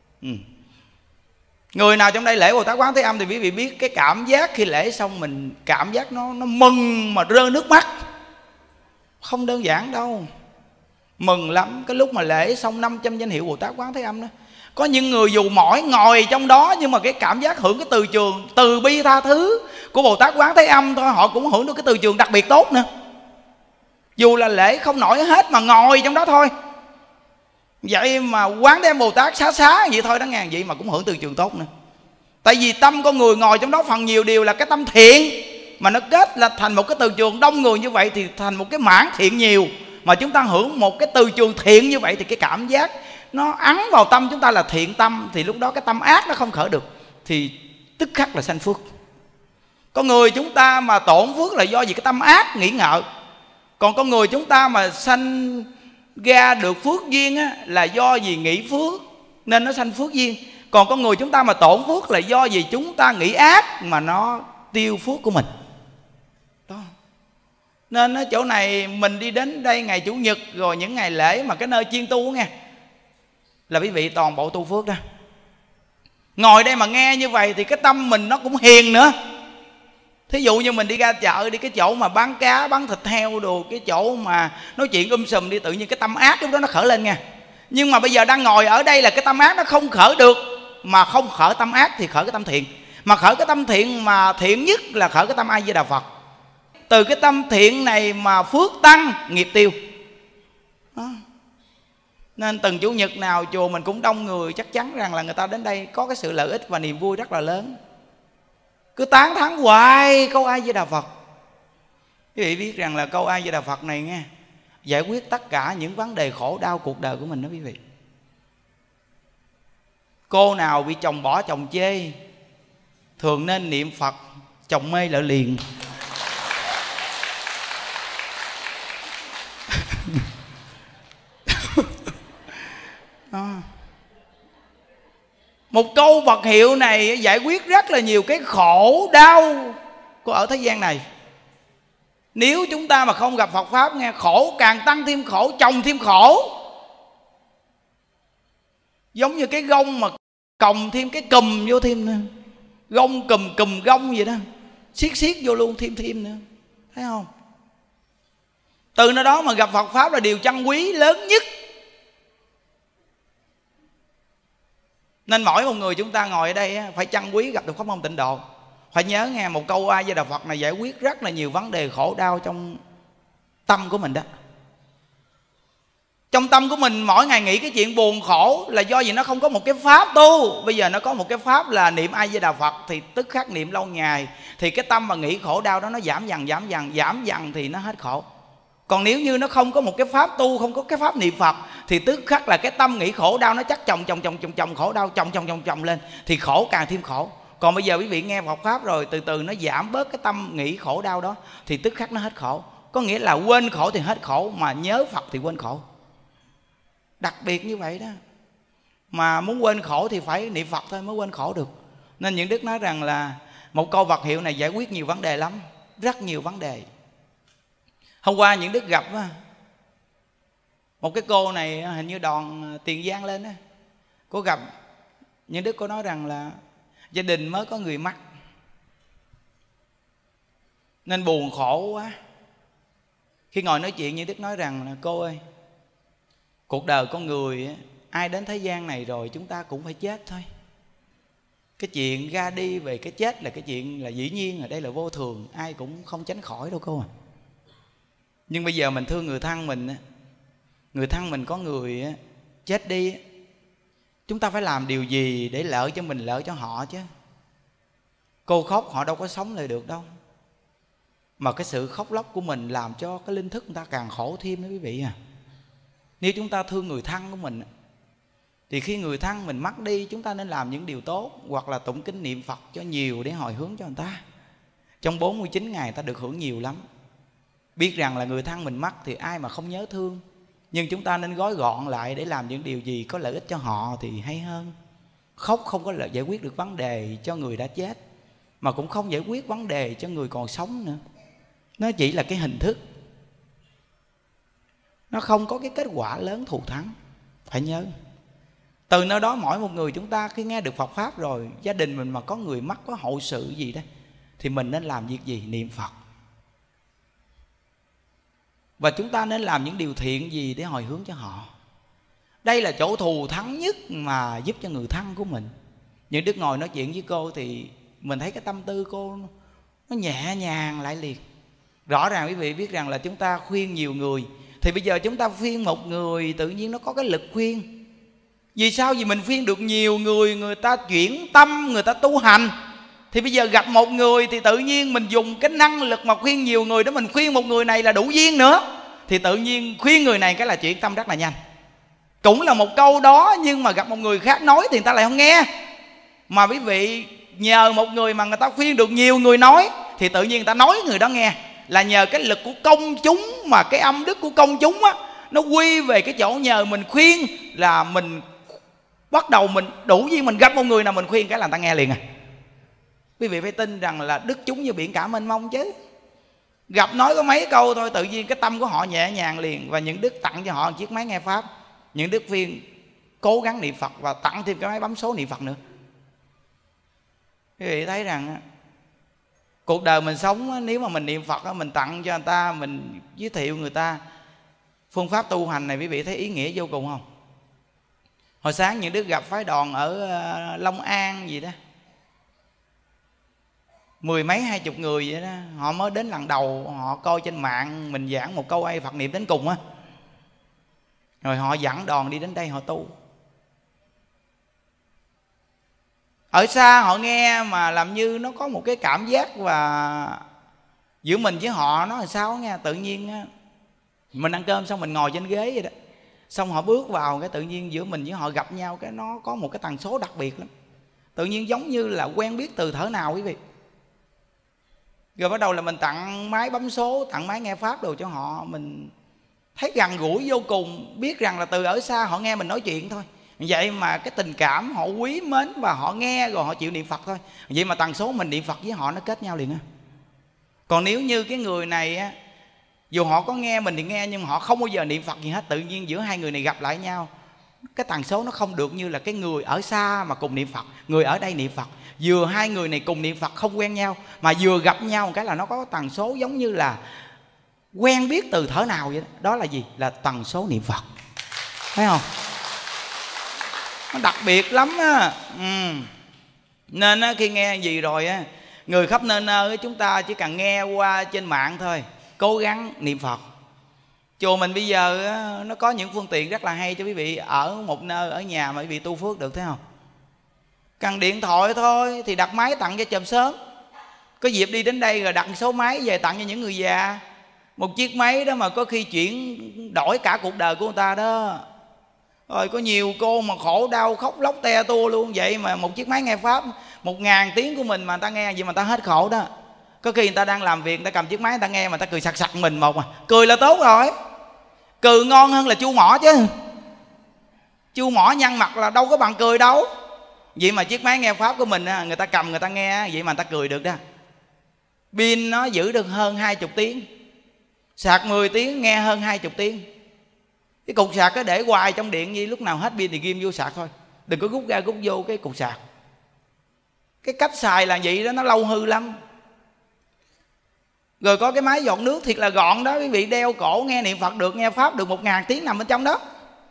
Người nào trong đây lễ Bồ Tát Quán Thế Âm thì quý vị biết cái cảm giác khi lễ xong mình cảm giác nó mừng mà rơi nước mắt. Không đơn giản đâu, mừng lắm. Cái lúc mà lễ xong 500 danh hiệu Bồ Tát Quán Thế Âm đó, có những người dù mỏi ngồi trong đó, nhưng mà cái cảm giác hưởng cái từ trường từ bi tha thứ của Bồ Tát Quán Thế Âm thôi, họ cũng hưởng được cái từ trường đặc biệt tốt nữa. Dù là lễ không nổi hết mà ngồi trong đó thôi. Vậy mà Quán Thế Âm Bồ Tát xá vậy thôi đó ngàn, vậy mà cũng hưởng từ trường tốt nữa. Tại vì tâm con người ngồi trong đó phần nhiều điều là cái tâm thiện, mà nó kết là thành một cái từ trường đông người như vậy thì thành một cái mảng thiện nhiều. Mà chúng ta hưởng một cái từ trường thiện như vậy thì cái cảm giác nó ắn vào tâm chúng ta là thiện tâm, thì lúc đó cái tâm ác nó không khởi được, thì tức khắc là sanh phước. Con người chúng ta mà tổn phước là do vì cái tâm ác nghĩ ngợi. Còn con người chúng ta mà sanh ra được phước duyên á, là do vì nghĩ phước nên nó sanh phước duyên. Còn con người chúng ta mà tổn phước là do vì chúng ta nghĩ ác mà nó tiêu phước của mình đó. Nên ở chỗ này mình đi đến đây ngày Chủ nhật rồi những ngày lễ mà cái nơi chiên tu nghe, là quý vị toàn bộ tu phước đó. Ngồi đây mà nghe như vậy thì cái tâm mình nó cũng hiền nữa. Thí dụ như mình đi ra chợ, đi cái chỗ mà bán cá, bán thịt heo đồ, cái chỗ mà nói chuyện sùm đi, tự nhiên cái tâm ác lúc đó nó khởi lên nha. Nhưng mà bây giờ đang ngồi ở đây là cái tâm ác nó không khởi được. Mà không khởi tâm ác thì khởi cái tâm thiện. Mà khởi cái tâm thiện mà thiện nhất là khởi cái tâm A Di Đà Phật. Từ cái tâm thiện này mà phước tăng, nghiệp tiêu đó. Nên từng Chủ nhật nào chùa mình cũng đông người, chắc chắn rằng là người ta đến đây có cái sự lợi ích và niềm vui rất là lớn. Cứ tán thán hoài câu A Di Đà Phật. Quý vị biết rằng là câu A Di Đà Phật này nghe, giải quyết tất cả những vấn đề khổ đau cuộc đời của mình đó quý vị. Cô nào bị chồng bỏ chồng chê thường nên niệm Phật, chồng mê lại liền. Một câu Phật hiệu này giải quyết rất là nhiều cái khổ đau của ở thế gian này. Nếu chúng ta mà không gặp Phật Pháp nghe, khổ càng tăng thêm khổ, chồng thêm khổ. Giống như cái gông mà còng thêm cái cùm vô thêm nữa, gông cùm gông vậy đó, xiết vô luôn thêm nữa, thấy không? Từ nơi đó mà gặp Phật Pháp là điều trân quý lớn nhất. Nên mỗi một người chúng ta ngồi ở đây phải trân quý gặp được pháp môn tịnh độ. Phải nhớ nghe, một câu A Di Đà Phật này giải quyết rất là nhiều vấn đề khổ đau trong tâm của mình đó. Trong tâm của mình mỗi ngày nghĩ cái chuyện buồn khổ là do vì nó không có một cái pháp tu. Bây giờ nó có một cái pháp là niệm A Di Đà Phật, thì tức khắc niệm lâu ngày thì cái tâm mà nghĩ khổ đau đó nó giảm dần thì nó hết khổ. Còn nếu như nó không có một cái pháp tu, không có cái pháp niệm Phật, thì tức khắc là cái tâm nghĩ khổ đau nó chắc chồng khổ đau chồng lên, thì khổ càng thêm khổ. Còn bây giờ quý vị nghe Phật Pháp rồi từ từ nó giảm bớt cái tâm nghĩ khổ đau đó, thì tức khắc nó hết khổ. Có nghĩa là quên khổ thì hết khổ, mà nhớ Phật thì quên khổ. Đặc biệt như vậy đó. Mà muốn quên khổ thì phải niệm Phật thôi mới quên khổ được. Nên những Đức nói rằng là một câu Phật hiệu này giải quyết nhiều vấn đề lắm, rất nhiều vấn đề. Hôm qua những Đức gặp một cái cô này hình như đoàn Tiền Giang lên đó. Cô gặp những Đức, cô nói rằng là gia đình mới có người mắc nên buồn khổ quá. Khi ngồi nói chuyện, những Đức nói rằng là cô ơi, cuộc đời con người ai đến thế gian này rồi chúng ta cũng phải chết thôi. Cái chuyện ra đi về cái chết là cái chuyện là dĩ nhiên, ở đây là vô thường, ai cũng không tránh khỏi đâu cô à. Nhưng bây giờ mình thương người thân mình, người thân mình có người chết đi, chúng ta phải làm điều gì để lợi cho mình, lợi cho họ chứ. Cô khóc họ đâu có sống lại được đâu. Mà cái sự khóc lóc của mình làm cho cái linh thức người ta càng khổ thêm đó quý vị à. Nếu chúng ta thương người thân của mình thì khi người thân mình mất đi, chúng ta nên làm những điều tốt, hoặc là tụng kinh niệm Phật cho nhiều để hồi hướng cho người ta. Trong 49 ngày ta được hưởng nhiều lắm. Biết rằng là người thân mình mất thì ai mà không nhớ thương, nhưng chúng ta nên gói gọn lại để làm những điều gì có lợi ích cho họ thì hay hơn. Khóc không có giải quyết được vấn đề cho người đã chết, mà cũng không giải quyết vấn đề cho người còn sống nữa. Nó chỉ là cái hình thức, nó không có cái kết quả lớn thù thắng. Phải nhớ. Từ nơi đó mỗi một người chúng ta khi nghe được Phật Pháp rồi, gia đình mình mà có người mắc, có hậu sự gì đó, thì mình nên làm việc gì? Niệm Phật. Và chúng ta nên làm những điều thiện gì để hồi hướng cho họ. Đây là chỗ thù thắng nhất mà giúp cho người thân của mình. Những Đức ngồi nói chuyện với cô thì mình thấy cái tâm tư cô nó nhẹ nhàng lại liền. Rõ ràng quý vị biết rằng là chúng ta khuyên nhiều người, thì bây giờ chúng ta khuyên một người tự nhiên nó có cái lực khuyên. Vì sao? Vì mình khuyên được nhiều người, người ta chuyển tâm, người ta tu hành. Thì bây giờ gặp một người thì tự nhiên mình dùng cái năng lực mà khuyên nhiều người đó, mình khuyên một người này là đủ duyên nữa, thì tự nhiên khuyên người này cái là chuyển tâm rất là nhanh. Cũng là một câu đó, nhưng mà gặp một người khác nói thì người ta lại không nghe. Mà quý vị nhờ một người mà người ta khuyên được nhiều người nói, thì tự nhiên người ta nói người đó nghe. Là nhờ cái lực của công chúng, mà cái âm đức của công chúng á, nó quy về cái chỗ nhờ mình khuyên là mình bắt đầu mình đủ duyên, mình gặp một người nào mình khuyên cái là người ta nghe liền à. Quý vị phải tin rằng là đức chúng như biển cả mênh mông chứ. Gặp nói có mấy câu thôi, tự nhiên cái tâm của họ nhẹ nhàng liền. Và những Đức tặng cho họ một chiếc máy nghe Pháp. Những Đức khuyên cố gắng niệm Phật và tặng thêm cái máy bấm số niệm Phật nữa. Quý vị thấy rằng cuộc đời mình sống, nếu mà mình niệm Phật, mình tặng cho người ta, mình giới thiệu người ta phương pháp tu hành này, quý vị thấy ý nghĩa vô cùng không? Hồi sáng những Đức gặp phái đoàn ở Long An gì đó, 10 mấy 20 người vậy đó. Họ mới đến lần đầu, họ coi trên mạng mình giảng một câu ai Phật niệm đến cùng á, rồi họ dẫn đoàn đi đến đây họ tu. Ở xa họ nghe mà làm như nó có một cái cảm giác, và giữa mình với họ nó là sao nghe. Tự nhiên mình ăn cơm xong mình ngồi trên ghế vậy đó, xong họ bước vào cái tự nhiên giữa mình với họ gặp nhau, cái nó có một cái tần số đặc biệt lắm. Tự nhiên giống như là quen biết từ thở nào quý vị. Rồi bắt đầu là mình tặng máy bấm số, tặng máy nghe Pháp đồ cho họ. Mình thấy gần gũi vô cùng. Biết rằng là từ ở xa họ nghe mình nói chuyện thôi, vậy mà cái tình cảm họ quý mến và họ nghe rồi họ chịu niệm Phật thôi. Vậy mà tần số mình niệm Phật với họ nó kết nhau liền á. Còn nếu như cái người này á, dù họ có nghe mình thì nghe, nhưng họ không bao giờ niệm Phật gì hết, tự nhiên giữa hai người này gặp lại nhau, cái tần số nó không được như là cái người ở xa mà cùng niệm Phật, người ở đây niệm Phật. Vừa hai người này cùng niệm Phật không quen nhau, mà vừa gặp nhau một cái là nó có tần số giống như là quen biết từ thở nào vậy đó. Đó là gì? Là tần số niệm Phật. Thấy không? Nó đặc biệt lắm á. Nên khi nghe gì rồi á, người khắp nơi nơi chúng ta chỉ cần nghe qua trên mạng thôi, cố gắng niệm Phật. Chùa mình bây giờ á, nó có những phương tiện rất là hay cho quý vị ở một nơi, ở nhà mà quý vị tu phước được, thấy không? Cần điện thoại thôi thì đặt máy tặng cho chùm sớm. Có dịp đi đến đây rồi đặt số máy về tặng cho những người già. Một chiếc máy đó mà có khi chuyển đổi cả cuộc đời của người ta đó. Rồi có nhiều cô mà khổ đau khóc lóc te tua luôn. Vậy mà một chiếc máy nghe Pháp 1000 tiếng của mình mà người ta nghe vậy mà người ta hết khổ đó. Có khi người ta đang làm việc, người ta cầm chiếc máy người ta nghe mà người ta cười sặc sặc mình một mà. Cười là tốt rồi. Cười ngon hơn là chu mỏ chứ. Chu mỏ nhăn mặt là đâu có bằng cười đâu. Vậy mà chiếc máy nghe Pháp của mình người ta cầm người ta nghe, vậy mà người ta cười được đó. Pin nó giữ được hơn 20 tiếng. Sạc 10 tiếng nghe hơn 20 tiếng. Cái cục sạc cứ để hoài trong điện gì, lúc nào hết pin thì ghim vô sạc thôi. Đừng có rút ra rút vô cái cục sạc. Cái cách xài là vậy đó, nó lâu hư lắm. Rồi có cái máy giọt nước thiệt là gọn đó, quý vị đeo cổ nghe niệm Phật được, nghe Pháp được 1000 tiếng nằm bên trong đó.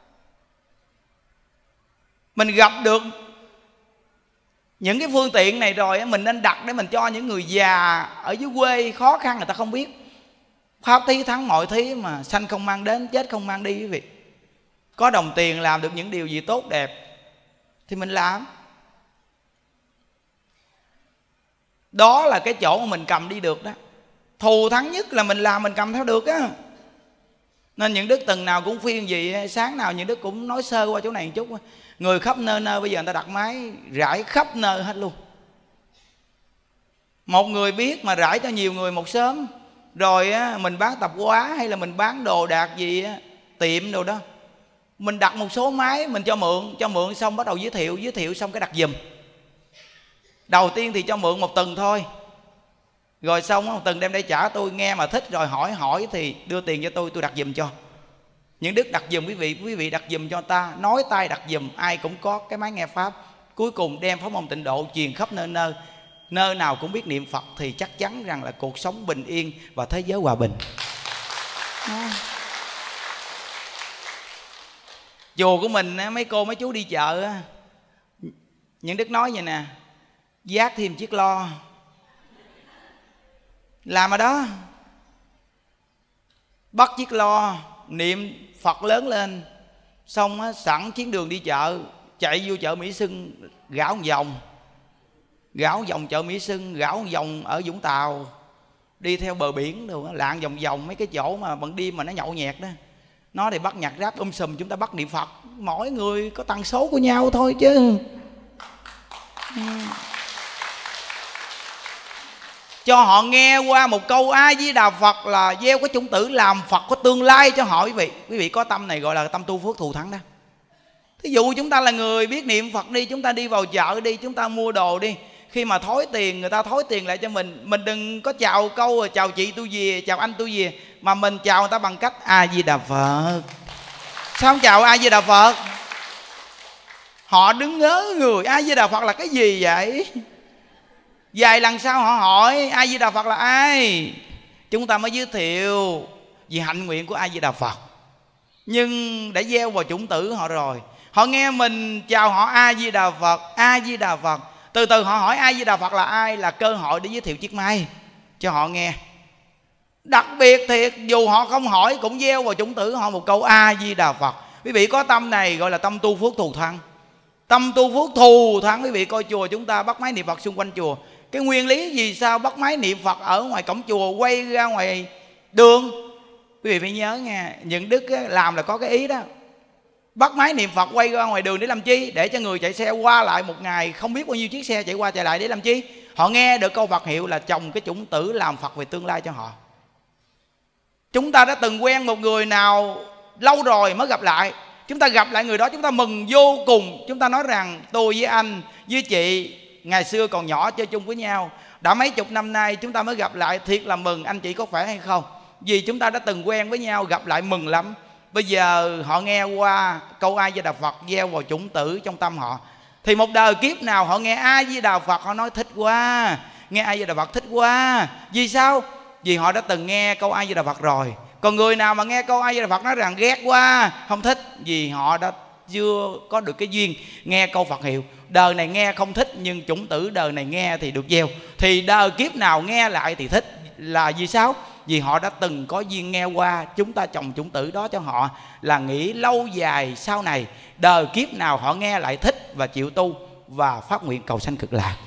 Mình gặp được những cái phương tiện này rồi mình nên đặt để mình cho những người già ở dưới quê khó khăn người ta không biết. Pháp thí thắng mọi thí mà, sanh không mang đến, chết không mang đi quý vị. Có đồng tiền làm được những điều gì tốt đẹp thì mình làm. Đó là cái chỗ mà mình cầm đi được đó. Thù thắng nhất là mình làm mình cầm theo được á. Nên những đức từng nào cũng phiên gì, sáng nào những đức cũng nói sơ qua chỗ này một chút. Người khắp nơi nơi bây giờ người ta đặt máy rải khắp nơi hết luôn. Một người biết mà rải cho nhiều người một sớm. Rồi á, mình bán tạp hóa hay là mình bán đồ đạc gì á, tiệm đồ đó, mình đặt một số máy mình cho mượn xong bắt đầu giới thiệu xong cái đặt giùm. Đầu tiên thì cho mượn một tuần thôi, rồi xong một tuần đem đây trả tôi, nghe mà thích rồi hỏi thì đưa tiền cho tôi đặt giùm cho. Những đức đặt giùm quý vị đặt giùm cho ta, nói tay đặt giùm, ai cũng có cái máy nghe pháp. Cuối cùng đem pháp môn tịnh độ truyền khắp nơi nơi, nơi nào cũng biết niệm Phật thì chắc chắn rằng là cuộc sống bình yên và thế giới hòa bình. Chùa của mình mấy cô mấy chú đi chợ, những đức nói vậy nè: vác thêm chiếc lo làm ở đó, bắt chiếc lo niệm Phật lớn lên, xong á, sẵn chuyến đường đi chợ, chạy vô chợ Mỹ Xuân gạo một vòng chợ Mỹ Xuân, gạo một vòng ở Vũng Tàu, đi theo bờ biển đồ, lạng vòng vòng mấy cái chỗ mà ban đêm mà nó nhậu nhẹt đó. Nó thì bắt nhạc rap sùm, chúng ta bắt niệm Phật, mỗi người có tần số của nhau thôi chứ. Cho họ nghe qua một câu A Di Đà Phật là gieo cái chủng tử làm Phật có tương lai cho họ. Quý vị có tâm này gọi là tâm tu phước thù thắng đó. Thí dụ chúng ta là người biết niệm Phật đi, chúng ta đi vào chợ đi, chúng ta mua đồ đi, khi mà thối tiền, người ta thối tiền lại cho mình đừng có chào câu chào chị tôi về, chào anh tôi về, mà mình chào người ta bằng cách A Di Đà Phật. Sao không chào A Di Đà Phật? Họ đứng ngớ người, A Di Đà Phật là cái gì vậy? Vài lần sau họ hỏi A Di Đà Phật là ai, chúng ta mới giới thiệu vì hạnh nguyện của A Di Đà Phật. Nhưng đã gieo vào chủng tử họ rồi, họ nghe mình chào họ A Di Đà Phật, A Di Đà Phật, từ từ họ hỏi A Di Đà Phật là ai, là cơ hội để giới thiệu chiếc máy cho họ nghe. Đặc biệt thiệt, dù họ không hỏi cũng gieo vào chủng tử họ một câu A Di Đà Phật. Quý vị có tâm này gọi là tâm tu phước thù thắng. Tâm tu phước thù thắng. Quý vị coi chùa chúng ta bắt máy niệm Phật xung quanh chùa, cái nguyên lý vì sao bắt máy niệm Phật ở ngoài cổng chùa quay ra ngoài đường? Quý vị phải nhớ nha, những đức làm là có cái ý đó. Bắt máy niệm Phật quay ra ngoài đường để làm chi? Để cho người chạy xe qua lại một ngày không biết bao nhiêu chiếc xe chạy qua chạy lại để làm chi? Họ nghe được câu Phật hiệu là trồng cái chủng tử làm Phật về tương lai cho họ. Chúng ta đã từng quen một người nào lâu rồi mới gặp lại, chúng ta gặp lại người đó chúng ta mừng vô cùng. Chúng ta nói rằng tôi với anh với chị ngày xưa còn nhỏ chơi chung với nhau, đã mấy chục năm nay chúng ta mới gặp lại, thiệt là mừng. Anh chị có khỏe hay không? Vì chúng ta đã từng quen với nhau, gặp lại mừng lắm. Bây giờ họ nghe qua câu A Di Đà Phật gieo vào chủng tử trong tâm họ, thì một đời kiếp nào họ nghe A Di Đà Phật họ nói thích quá, nghe A Di Đà Phật thích quá. Vì sao? Vì họ đã từng nghe câu A Di Đà Phật rồi. Còn người nào mà nghe câu A Di Đà Phật nói rằng ghét quá, không thích, vì họ đã chưa có được cái duyên nghe câu Phật hiệu. Đời này nghe không thích, nhưng chủng tử đời này nghe thì được gieo, thì đời kiếp nào nghe lại thì thích. Là vì sao? Vì họ đã từng có duyên nghe qua, chúng ta trồng chủng tử đó cho họ, là nghĩ lâu dài sau này đời kiếp nào họ nghe lại thích và chịu tu và phát nguyện cầu sanh cực lạc.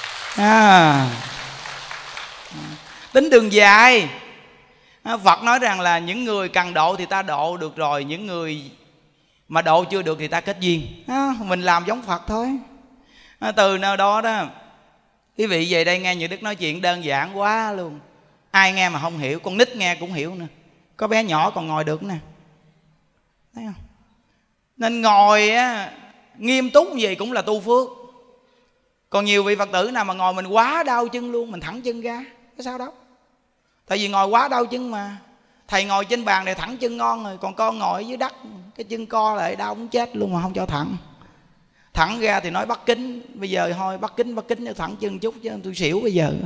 Tính đường dài. Phật nói rằng là những người cần độ thì ta độ được rồi, những người mà độ chưa được thì ta kết duyên. Mình làm giống Phật thôi. Từ nào đó đó, quý vị về đây nghe những đức nói chuyện đơn giản quá luôn, ai nghe mà không hiểu, con nít nghe cũng hiểu nữa, có bé nhỏ còn ngồi được nè, thấy không? Nên ngồi á, nghiêm túc như vậy cũng là tu phước. Còn nhiều vị Phật tử nào mà ngồi mình quá đau chân luôn, mình thẳng chân ra, có sao đâu. Tại vì ngồi quá đau chân mà. Thầy ngồi trên bàn này thẳng chân ngon rồi, còn con ngồi dưới đất cái chân co lại đau muốn chết luôn mà không cho thẳng. Thẳng ra thì nói bắt kính, bây giờ thôi bắt kính cho thẳng chân chút chứ tôi xỉu bây giờ.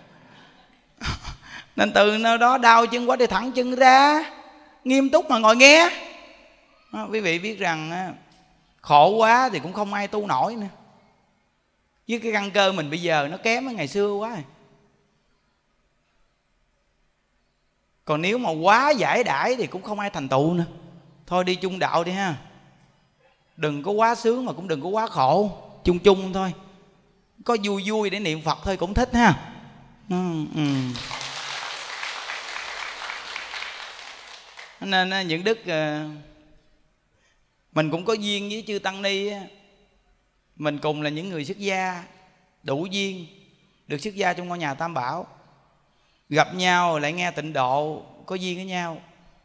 Nên từ nơi đó đau chân quá thì thẳng chân ra, nghiêm túc mà ngồi nghe. Quý vị biết rằng khổ quá thì cũng không ai tu nổi nữa. Với cái căn cơ mình bây giờ nó kém ở ngày xưa quá rồi. Còn nếu mà quá giải đãi thì cũng không ai thành tựu nữa. Thôi đi chung đạo đi ha. Đừng có quá sướng mà cũng đừng có quá khổ, chung chung thôi. Có vui vui để niệm Phật thôi cũng thích ha. Nên những đức mình cũng có duyên với chư Tăng Ni. Mình cùng là những người xuất gia, đủ duyên được xuất gia trong ngôi nhà Tam Bảo, gặp nhau lại nghe tịnh độ, có duyên với nhau.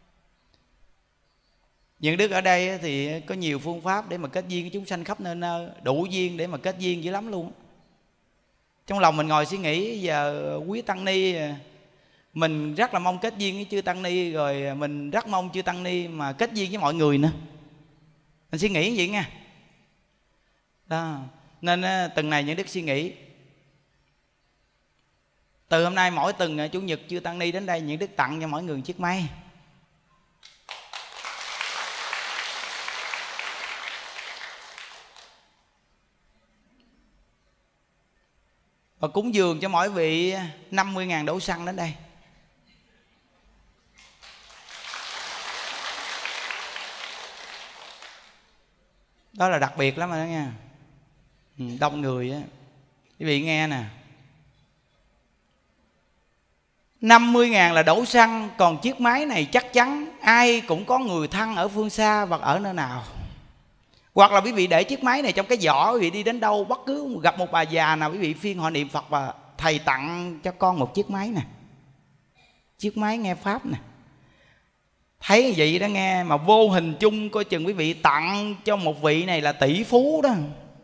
Những đức ở đây thì có nhiều phương pháp để mà kết duyên với chúng sanh khắp nơi nơi, đủ duyên để mà kết duyên dữ lắm luôn. Trong lòng mình ngồi suy nghĩ, giờ quý Tăng Ni mình rất là mong kết duyên với chư Tăng Ni, rồi mình rất mong chư Tăng Ni mà kết duyên với mọi người nữa. Mình suy nghĩ như vậy nha. Đó. Nên từng này những đức suy nghĩ, từ hôm nay mỗi tuần Chủ nhật chư Tăng Ni đến đây, những đức tặng cho mỗi người chiếc máy. Và cúng dường cho mỗi vị 50.000 đổ xăng đến đây. Đó là đặc biệt lắm rồi đó nha. Đông người á. Quý vị nghe nè, 50.000 là đổ xăng, còn chiếc máy này chắc chắn ai cũng có người thân ở phương xa hoặc ở nơi nào. Hoặc là quý vị để chiếc máy này trong cái giỏ, quý vị đi đến đâu bất cứ gặp một bà già nào, quý vị phiên họ niệm Phật và thầy tặng cho con một chiếc máy nè, chiếc máy nghe Pháp nè. Thấy vậy đó nghe, mà vô hình chung coi chừng quý vị tặng cho một vị này là tỷ phú đó.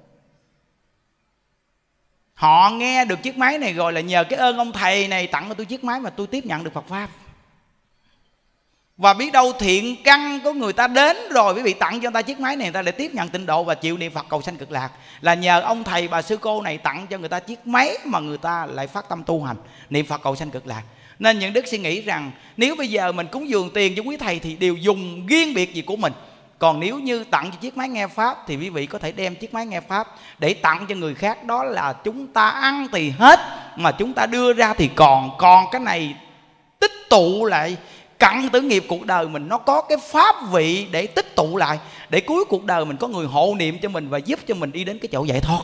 Họ nghe được chiếc máy này rồi là nhờ cái ơn ông thầy này tặng cho tôi chiếc máy mà tôi tiếp nhận được Phật Pháp. Và biết đâu thiện căn của người ta đến rồi, quý vị tặng cho người ta chiếc máy này, người ta để tiếp nhận tịnh độ và chịu niệm Phật cầu sanh cực lạc. Là nhờ ông thầy bà sư cô này tặng cho người ta chiếc máy mà người ta lại phát tâm tu hành niệm Phật cầu sanh cực lạc. Nên những đức suy nghĩ rằng nếu bây giờ mình cúng dường tiền cho quý thầy thì đều dùng riêng biệt gì của mình. Còn nếu như tặng cho chiếc máy nghe Pháp thì quý vị có thể đem chiếc máy nghe Pháp để tặng cho người khác. Đó là chúng ta ăn thì hết, mà chúng ta đưa ra thì còn cái này tích tụ lại. Cận tử nghiệp cuộc đời mình nó có cái pháp vị để tích tụ lại, để cuối cuộc đời mình có người hộ niệm cho mình và giúp cho mình đi đến cái chỗ giải thoát.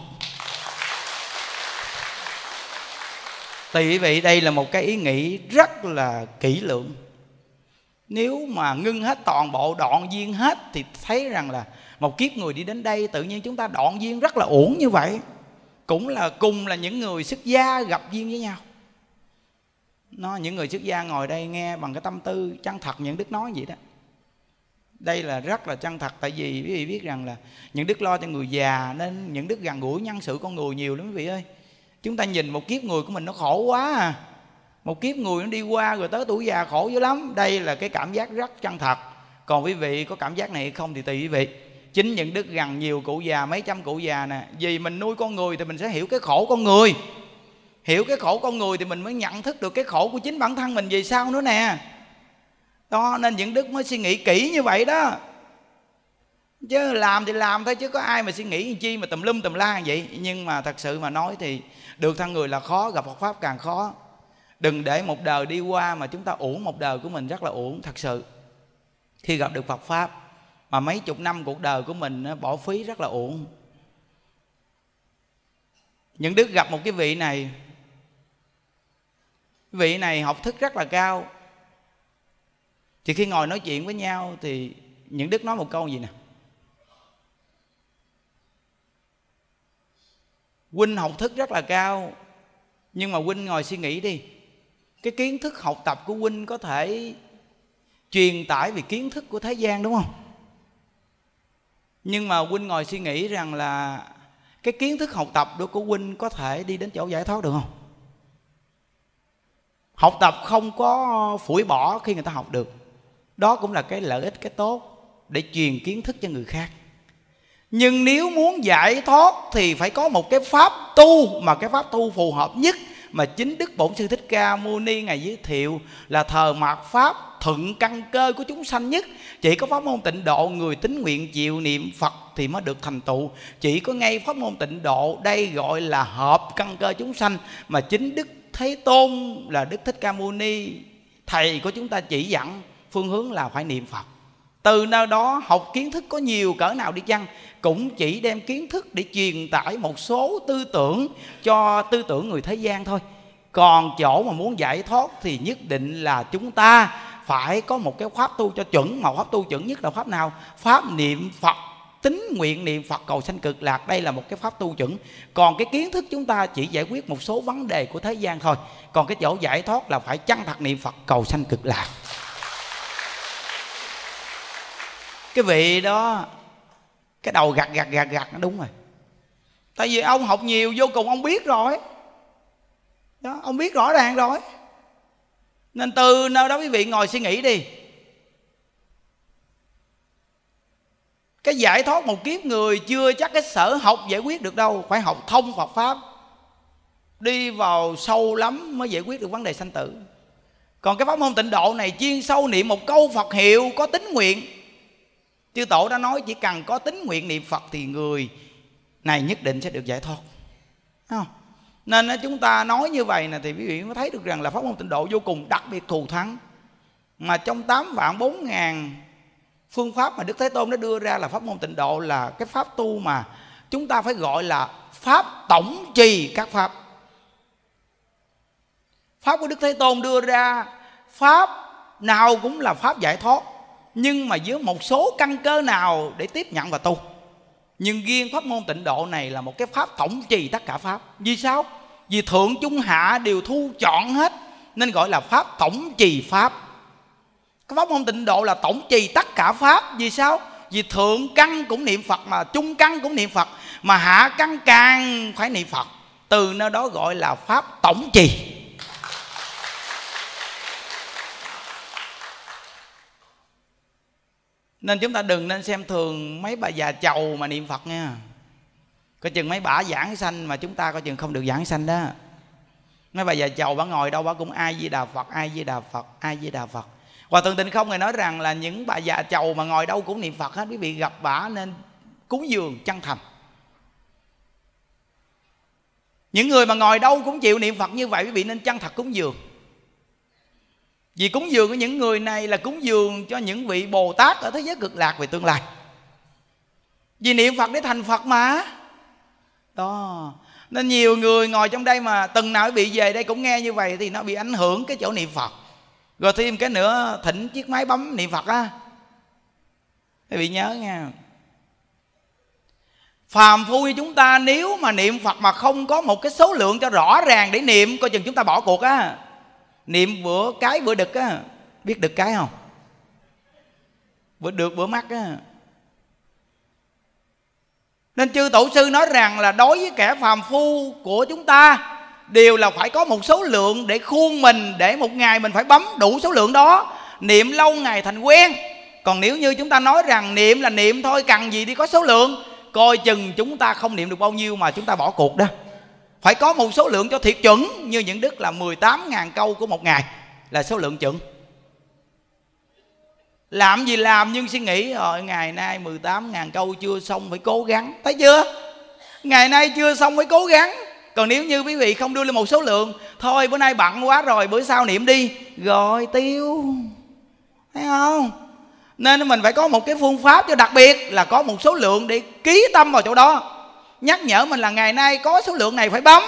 Thì quý vị, đây là một cái ý nghĩ rất là kỹ lưỡng. Nếu mà ngưng hết toàn bộ, đoạn duyên hết, thì thấy rằng là một kiếp người đi đến đây tự nhiên chúng ta đoạn duyên rất là uổng như vậy. Cũng là cùng là những người xuất gia gặp duyên với nhau. Những người xuất gia ngồi đây nghe bằng cái tâm tư chân thật những đức nói vậy đó. Đây là rất là chân thật. Tại vì quý vị biết rằng là những đức lo cho người già, nên những đức gần gũi nhân sự con người nhiều lắm quý vị ơi. Chúng ta nhìn một kiếp người của mình nó khổ quá à. Một kiếp người nó đi qua rồi tới tuổi già khổ dữ lắm. Đây là cái cảm giác rất chân thật. Còn quý vị có cảm giác này hay không thì tùy quý vị. Chính những đức gần nhiều cụ già, mấy trăm cụ già nè. Vì mình nuôi con người thì mình sẽ hiểu cái khổ con người. Hiểu cái khổ con người thì mình mới nhận thức được cái khổ của chính bản thân mình về sau nữa nè. Đó, nên những đức mới suy nghĩ kỹ như vậy đó. Chứ làm thì làm thôi, chứ có ai mà suy nghĩ chi mà tùm lum tùm la như vậy. Nhưng mà thật sự mà nói thì được thân người là khó, gặp Phật Pháp càng khó. Đừng để một đời đi qua mà chúng ta uổng một đời của mình, rất là uổng thật sự. Khi gặp được Phật Pháp mà mấy chục năm cuộc đời của mình bỏ phí rất là uổng. Những đức gặp một cái vị này, vị này học thức rất là cao. Thì khi ngồi nói chuyện với nhau thì những đức nói một câu gì nè: huynh học thức rất là cao, nhưng mà huynh ngồi suy nghĩ đi, cái kiến thức học tập của huynh có thể truyền tải về kiến thức của thế gian đúng không? Nhưng mà huynh ngồi suy nghĩ rằng là cái kiến thức học tập của huynh có thể đi đến chỗ giải thoát được không? Học tập không có phủi bỏ khi người ta học được. Đó cũng là cái lợi ích, cái tốt để truyền kiến thức cho người khác. Nhưng nếu muốn giải thoát thì phải có một cái pháp tu, mà cái pháp tu phù hợp nhất mà chính Đức Bổn Sư Thích Ca Mâu Ni Ngài giới thiệu là thờ mạt pháp thuận căn cơ của chúng sanh nhất. Chỉ có pháp môn tịnh độ, người tín nguyện chịu niệm Phật thì mới được thành tựu. Chỉ có ngay pháp môn tịnh độ, đây gọi là hợp căn cơ chúng sanh, mà chính Đức Thế Tôn là Đức Thích Ca Mâu Ni, thầy của chúng ta chỉ dẫn phương hướng là phải niệm Phật. Từ nơi đó học kiến thức có nhiều cỡ nào đi chăng, cũng chỉ đem kiến thức để truyền tải một số tư tưởng cho tư tưởng người thế gian thôi. Còn chỗ mà muốn giải thoát thì nhất định là chúng ta phải có một cái pháp tu cho chuẩn. Mà pháp tu chuẩn nhất là pháp nào? Pháp niệm Phật, tín nguyện niệm Phật cầu sanh cực lạc. Đây là một cái pháp tu chuẩn. Còn cái kiến thức chúng ta chỉ giải quyết một số vấn đề của thế gian thôi. Còn cái chỗ giải thoát là phải chân thật niệm Phật cầu sanh cực lạc. Cái vị đó cái đầu gặt nó đúng rồi. Tại vì ông học nhiều vô cùng, ông biết rồi đó, ông biết rõ ràng rồi. Nên từ nơi đó quý vị ngồi suy nghĩ đi. Cái giải thoát một kiếp người chưa chắc cái sở học giải quyết được đâu. Phải học thông Phật Pháp, đi vào sâu lắm mới giải quyết được vấn đề sanh tử. Còn cái pháp môn tịnh độ này chuyên sâu niệm một câu Phật hiệu, có tín nguyện. Chư Tổ đã nói chỉ cần có tín nguyện niệm Phật thì người này nhất định sẽ được giải thoát. Không? Nên chúng ta nói như vậy nè, thì quý vị mới thấy được rằng là pháp môn tịnh độ vô cùng đặc biệt thù thắng. Mà trong 8.400.000 phương pháp mà Đức Thế Tôn đã đưa ra là pháp môn tịnh độ là cái pháp tu mà chúng ta phải gọi là pháp tổng trì các pháp. Pháp của Đức Thế Tôn đưa ra pháp nào cũng là pháp giải thoát, nhưng mà với một số căn cơ nào để tiếp nhận và tu. Nhưng riêng pháp môn tịnh độ này là một cái pháp tổng trì tất cả pháp. Vì sao? Vì thượng trung hạ đều thu chọn hết, nên gọi là pháp tổng trì pháp. Cái pháp môn tịnh độ là tổng trì tất cả pháp. Vì sao? Vì thượng căn cũng niệm Phật, mà trung căn cũng niệm Phật, mà hạ căn càng phải niệm Phật. Từ nơi đó gọi là pháp tổng trì. Nên chúng ta đừng nên xem thường mấy bà già chầu mà niệm Phật nha. Coi chừng mấy bà giảng sanh mà chúng ta coi chừng không được giảng sanh đó. Mấy bà già chầu bà ngồi đâu bà cũng A Di Đà Phật, A Di Đà Phật, A Di Đà Phật. Hòa Thượng Tịnh Không Ngài nói rằng là những bà già chầu mà ngồi đâu cũng niệm Phật hết. Quý vị gặp bà nên cúng dường chân thành. Những người mà ngồi đâu cũng chịu niệm Phật như vậy, quý vị nên chân thật cúng dường. Vì cúng dường của những người này là cúng dường cho những vị Bồ Tát ở thế giới cực lạc về tương lai. Vì niệm Phật để thành Phật mà. Đó. Nên nhiều người ngồi trong đây mà từng nào bị về đây cũng nghe như vậy thì nó bị ảnh hưởng cái chỗ niệm Phật. Rồi thêm cái nữa thỉnh chiếc máy bấm niệm Phật á. Quý vị nhớ nha. Phàm phu như chúng ta nếu mà niệm Phật mà không có một cái số lượng cho rõ ràng để niệm, coi chừng chúng ta bỏ cuộc á. Niệm bữa cái bữa đực á. Biết đực cái không? Bữa được bữa mắt á. Nên chư Tổ sư nói rằng là đối với kẻ phàm phu của chúng ta đều là phải có một số lượng để khuôn mình, để một ngày mình phải bấm đủ số lượng đó, niệm lâu ngày thành quen. Còn nếu như chúng ta nói rằng niệm là niệm thôi, cần gì đi có số lượng, coi chừng chúng ta không niệm được bao nhiêu mà chúng ta bỏ cuộc đó. Phải có một số lượng cho thiệt chuẩn. Như những đức là 18.000 câu của một ngày là số lượng chuẩn. Làm gì làm nhưng suy nghĩ rồi ngày nay 18.000 câu chưa xong phải cố gắng. Thấy chưa? Ngày nay chưa xong phải cố gắng. Còn nếu như quý vị không đưa lên một số lượng, thôi bữa nay bận quá rồi bữa sau niệm đi, rồi tiêu. Thấy không? Nên mình phải có một cái phương pháp cho đặc biệt là có một số lượng để ký tâm vào chỗ đó. Nhắc nhở mình là ngày nay có số lượng này phải bấm.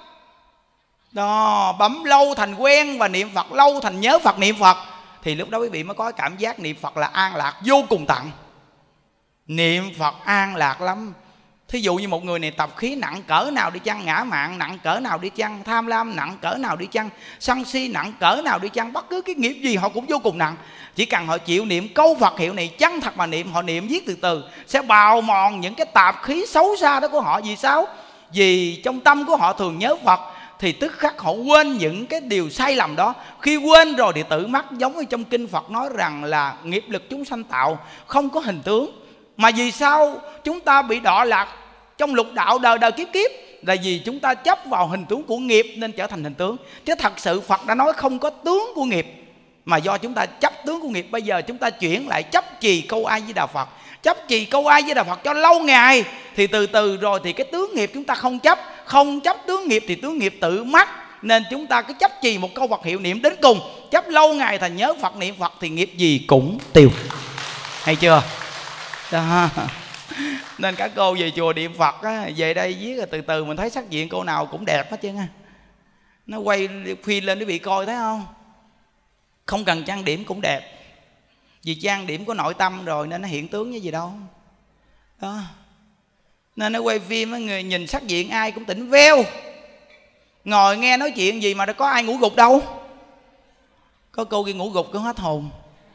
Đó, bấm lâu thành quen và niệm Phật lâu thành nhớ Phật niệm Phật. Thì lúc đó quý vị mới có cảm giác niệm Phật là an lạc vô cùng tận. Niệm Phật an lạc lắm. Thí dụ như một người này tập khí nặng cỡ nào đi chăng, ngã mạn nặng cỡ nào đi chăng, tham lam nặng cỡ nào đi chăng, sân si nặng cỡ nào đi chăng, bất cứ cái nghiệp gì họ cũng vô cùng nặng. Chỉ cần họ chịu niệm câu Phật hiệu này chân thật mà niệm, họ niệm viết từ từ sẽ bào mòn những cái tạp khí xấu xa đó của họ. Vì sao? Vì trong tâm của họ thường nhớ Phật, thì tức khắc họ quên những cái điều sai lầm đó. Khi quên rồi thì tự mắc. Giống như trong kinh Phật nói rằng là nghiệp lực chúng sanh tạo không có hình tướng. Mà vì sao chúng ta bị đọa lạc trong lục đạo đời đời kiếp kiếp? Là vì chúng ta chấp vào hình tướng của nghiệp nên trở thành hình tướng. Chứ thật sự Phật đã nói không có tướng của nghiệp, mà do chúng ta chấp tướng của nghiệp. Bây giờ chúng ta chuyển lại chấp trì câu A Di Đà Phật, chấp trì câu A Di Đà Phật cho lâu ngày, thì từ từ rồi thì cái tướng nghiệp chúng ta không chấp. Không chấp tướng nghiệp thì tướng nghiệp tự mắc. Nên chúng ta cứ chấp trì một câu Phật hiệu niệm đến cùng, chấp lâu ngày thành nhớ Phật niệm Phật, thì nghiệp gì cũng tiêu. Hay chưa? Đó. Nên các cô về chùa niệm Phật á, về đây viết rồi từ từ mình thấy sắc diện cô nào cũng đẹp hết trơn á. Nó quay phi lên quý vị coi thấy không? Không cần trang điểm cũng đẹp, vì trang điểm có nội tâm rồi nên nó hiện tướng như gì đâu đó. Nên nó quay phim người nhìn sắc diện ai cũng tỉnh veo, ngồi nghe nói chuyện gì mà đã có ai ngủ gục đâu. Có cô kia ngủ gục cũng hết hồn.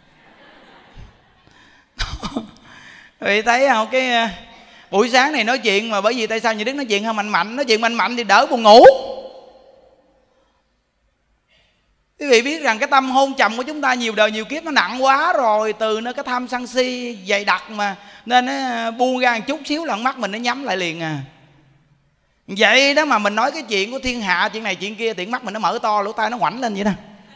Vì thấy không, cái buổi sáng này nói chuyện mà bởi vì tại sao Như Đức nói chuyện hơi mạnh mạnh, nói chuyện mạnh mạnh thì đỡ buồn ngủ. Quý vị biết rằng cái tâm hôn trầm của chúng ta nhiều đời nhiều kiếp nó nặng quá rồi, từ nó cái tham sân si dày đặc mà, nên nó buông ra một chút xíu là mắt mình nó nhắm lại liền à. Vậy đó mà mình nói cái chuyện của thiên hạ, chuyện này chuyện kia, thì mắt mình nó mở to, lỗ tai nó ngoảnh lên vậy đó.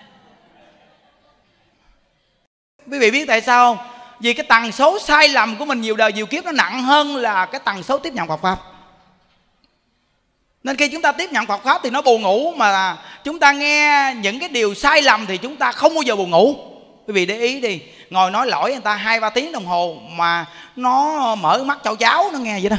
Quý vị biết tại sao không? Vì cái tần số sai lầm của mình nhiều đời nhiều kiếp nó nặng hơn là cái tần số tiếp nhận Phật Pháp. Nên khi chúng ta tiếp nhận Phật Pháp thì nó buồn ngủ, mà chúng ta nghe những cái điều sai lầm thì chúng ta không bao giờ buồn ngủ. Quý vị để ý đi, ngồi nói lỗi người ta 2-3 tiếng đồng hồ mà nó mở mắt cho cháu nó nghe vậy đó.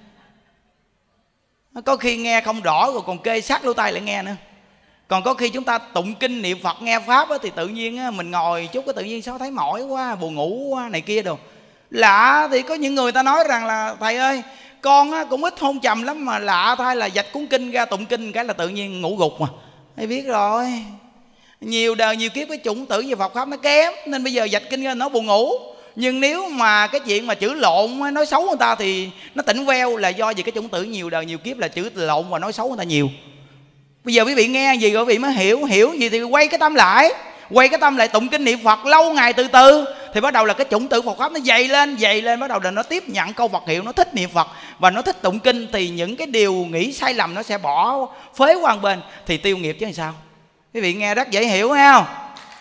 Có khi nghe không rõ rồi còn kê sát lỗ tai lại nghe nữa. Còn có khi chúng ta tụng kinh niệm Phật nghe Pháp thì tự nhiên mình ngồi chút cái tự nhiên sao thấy mỏi quá, buồn ngủ quá này kia đồ. Lạ thì có những người ta nói rằng là thầy ơi, con cũng ít hôn trầm lắm mà lạ thay là dạch cuốn kinh ra tụng kinh cái là tự nhiên ngủ gục mà. Thầy biết rồi, nhiều đời nhiều kiếp cái chủng tử về Phật Pháp nó kém, nên bây giờ dạch kinh ra nó buồn ngủ. Nhưng nếu mà cái chuyện mà chữ lộn nói xấu người ta thì nó tỉnh veo, là do vì cái chủng tử nhiều đời nhiều kiếp là chữ lộn và nói xấu người ta nhiều. Bây giờ quý vị nghe gì rồi quý vị mới hiểu gì thì quay cái tâm lại, tụng kinh niệm Phật lâu ngày từ từ thì bắt đầu là cái chủng tử Phật Pháp nó dày lên, bắt đầu là nó tiếp nhận câu Phật hiệu, nó thích niệm Phật và nó thích tụng kinh, thì những cái điều nghĩ sai lầm nó sẽ bỏ phế qua một bên thì tiêu nghiệp chứ làm sao. Quý vị nghe rất dễ hiểu hay không?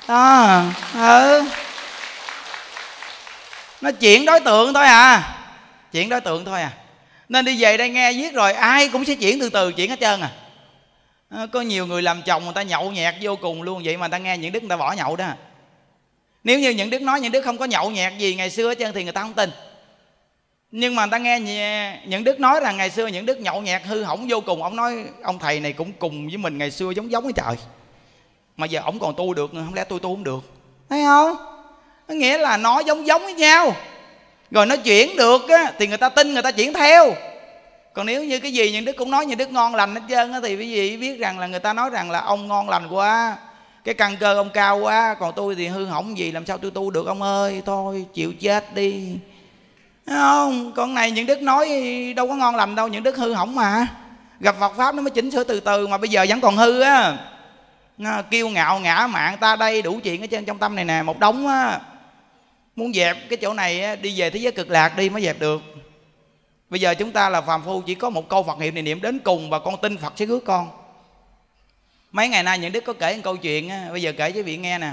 Nó chuyển đối tượng thôi à, nên đi về đây nghe viết rồi ai cũng sẽ chuyển từ từ, chuyển hết trơn à. Có nhiều người làm chồng người ta nhậu nhẹt vô cùng luôn, vậy mà người ta nghe những Đức người ta bỏ nhậu đó. Nếu như những Đức nói những Đức không có nhậu nhẹt gì ngày xưa hết trơn thì người ta không tin. Nhưng mà người ta nghe những Đức nói rằng ngày xưa những Đức nhậu nhẹt hư hỏng vô cùng. Ông nói ông thầy này cũng cùng với mình ngày xưa giống cái trời, mà giờ ổng còn tu được, không lẽ tôi tu không được? Thấy không? Nó nghĩa là nó giống với nhau, rồi nó chuyển được á, thì người ta tin, người ta chuyển theo. Còn nếu như cái gì những Đức cũng nói những Đức ngon lành hết trơn á, thì quý vị biết rằng là người ta nói rằng là ông ngon lành quá, cái căn cơ ông cao quá, còn tôi thì hư hỏng gì, làm sao tôi tu được ông ơi, thôi chịu chết đi. Thấy không? Còn này những Đức nói đâu có ngon lành đâu, những Đức hư hỏng mà. Gặp Phật Pháp nó mới chỉnh sửa từ từ, mà bây giờ vẫn còn hư á. Nó kiêu ngạo ngã mạn ta đây đủ chuyện ở trên trong tâm này nè, một đống á. Muốn dẹp cái chỗ này á, đi về thế giới cực lạc đi mới dẹp được. Bây giờ chúng ta là phàm phu chỉ có một câu Phật hiệu này niệm đến cùng và con tin Phật sẽ rước con. Mấy ngày nay những Đức có kể một câu chuyện á, bây giờ kể cho quý vị nghe nè.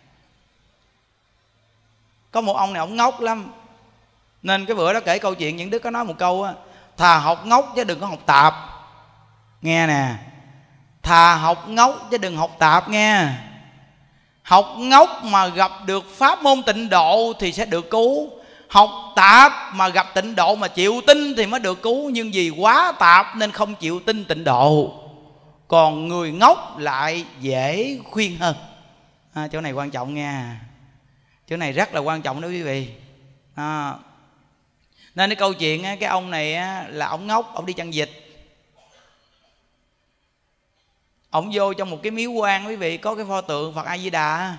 Có một ông này ông ngốc lắm, nên cái bữa đó kể câu chuyện những Đức có nói một câu á: thà học ngốc chứ đừng có học tạp. Nghe nè, thà học ngốc chứ đừng học tạp nghe. Học ngốc mà gặp được pháp môn tịnh độ thì sẽ được cứu. Học tạp mà gặp tịnh độ mà chịu tin thì mới được cứu. Nhưng vì quá tạp nên không chịu tin tịnh độ, còn người ngốc lại dễ khuyên hơn. Chỗ này quan trọng nha, chỗ này rất là quan trọng đó quý vị. Nên cái câu chuyện cái ông này là ông ngốc, ông đi chăn vịt. Ông vô trong một cái miếu quan quý vị, có cái pho tượng Phật A Di Đà.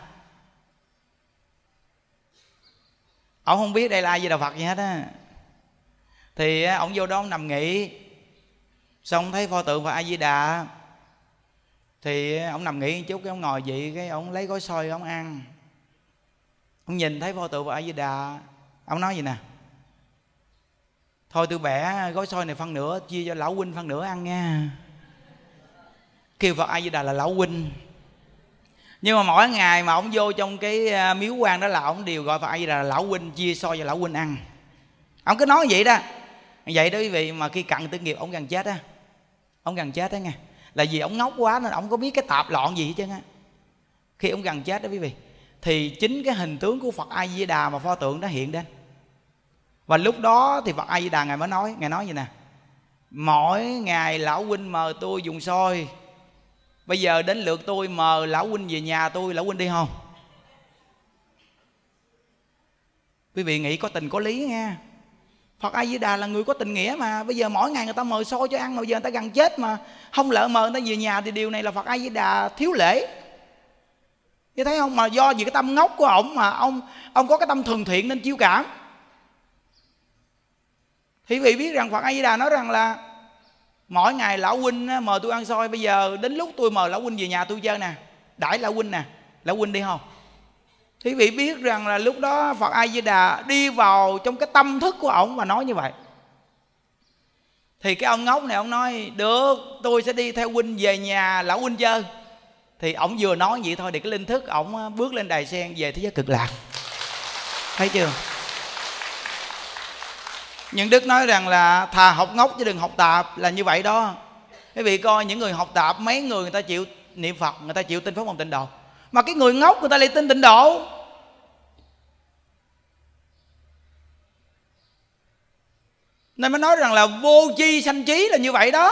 Ông không biết đây là A Di Đà Phật gì hết á. Thì ông vô đó ông nằm nghỉ, xong thấy pho tượng Phật A Di Đà, thì ông nằm nghỉ một chút, cái ông ngồi vậy, cái ông lấy gói xôi ông ăn. Ông nhìn thấy pho tượng Phật A Di Đà, ông nói gì nè: thôi tôi bẻ gói xôi này phân nửa chia cho lão huynh phân nửa ăn nha. Kêu Phật A Di Đà là lão huynh. Nhưng mà mỗi ngày mà ông vô trong cái miếu quan đó là ông đều gọi Phật A Di Đà là lão huynh, chia xôi cho lão huynh ăn. Ông cứ nói vậy đó. Vậy đó quý vị, mà khi cận tử nghiệp ông gần chết á. Ông gần chết đó nghe. Là vì ông ngốc quá nên ông có biết cái tạp loạn gì hết trơn á. Khi ông gần chết đó quý vị, thì chính cái hình tướng của Phật A Di Đà mà pho tượng đó hiện lên. Và lúc đó thì Phật A Di Đà ngài mới nói, ngài nói gì nè: mỗi ngày lão huynh mời tôi dùng xôi, bây giờ đến lượt tôi mời lão huynh về nhà tôi, lão huynh đi không? Quý vị nghĩ có tình có lý nha. Phật A Di Đà là người có tình nghĩa mà. Bây giờ mỗi ngày người ta mời xôi cho ăn mà giờ người ta gần chết mà không lỡ mời người ta về nhà, thì điều này là Phật A Di Đà thiếu lễ. Chứ thấy không, mà do vì cái tâm ngốc của ổng mà ông có cái tâm thường thiện nên chiêu cảm. Thì quý vị biết rằng Phật A Di Đà nói rằng là mỗi ngày lão huynh mời tôi ăn xôi, bây giờ đến lúc tôi mời lão huynh về nhà tôi chơi nè, đãi lão huynh nè, lão huynh đi không? Thì quý vị biết rằng là lúc đó Phật A Di Đà đi vào trong cái tâm thức của ổng và nói như vậy. Thì cái ông ngốc này ông nói được, tôi sẽ đi theo huynh về nhà lão huynh chơi. Thì ổng vừa nói vậy thôi thì cái linh thức ổng bước lên đài sen về thế giới cực lạc. Thấy chưa? Những Đức nói rằng là thà học ngốc chứ đừng học tạp, là như vậy đó. Quý vị coi những người học tạp, mấy người ta chịu niệm Phật, người ta chịu tin pháp môn tịnh độ. Mà cái người ngốc người ta lại tin tịnh độ. Nên mới nói rằng là vô tri sanh trí là như vậy đó.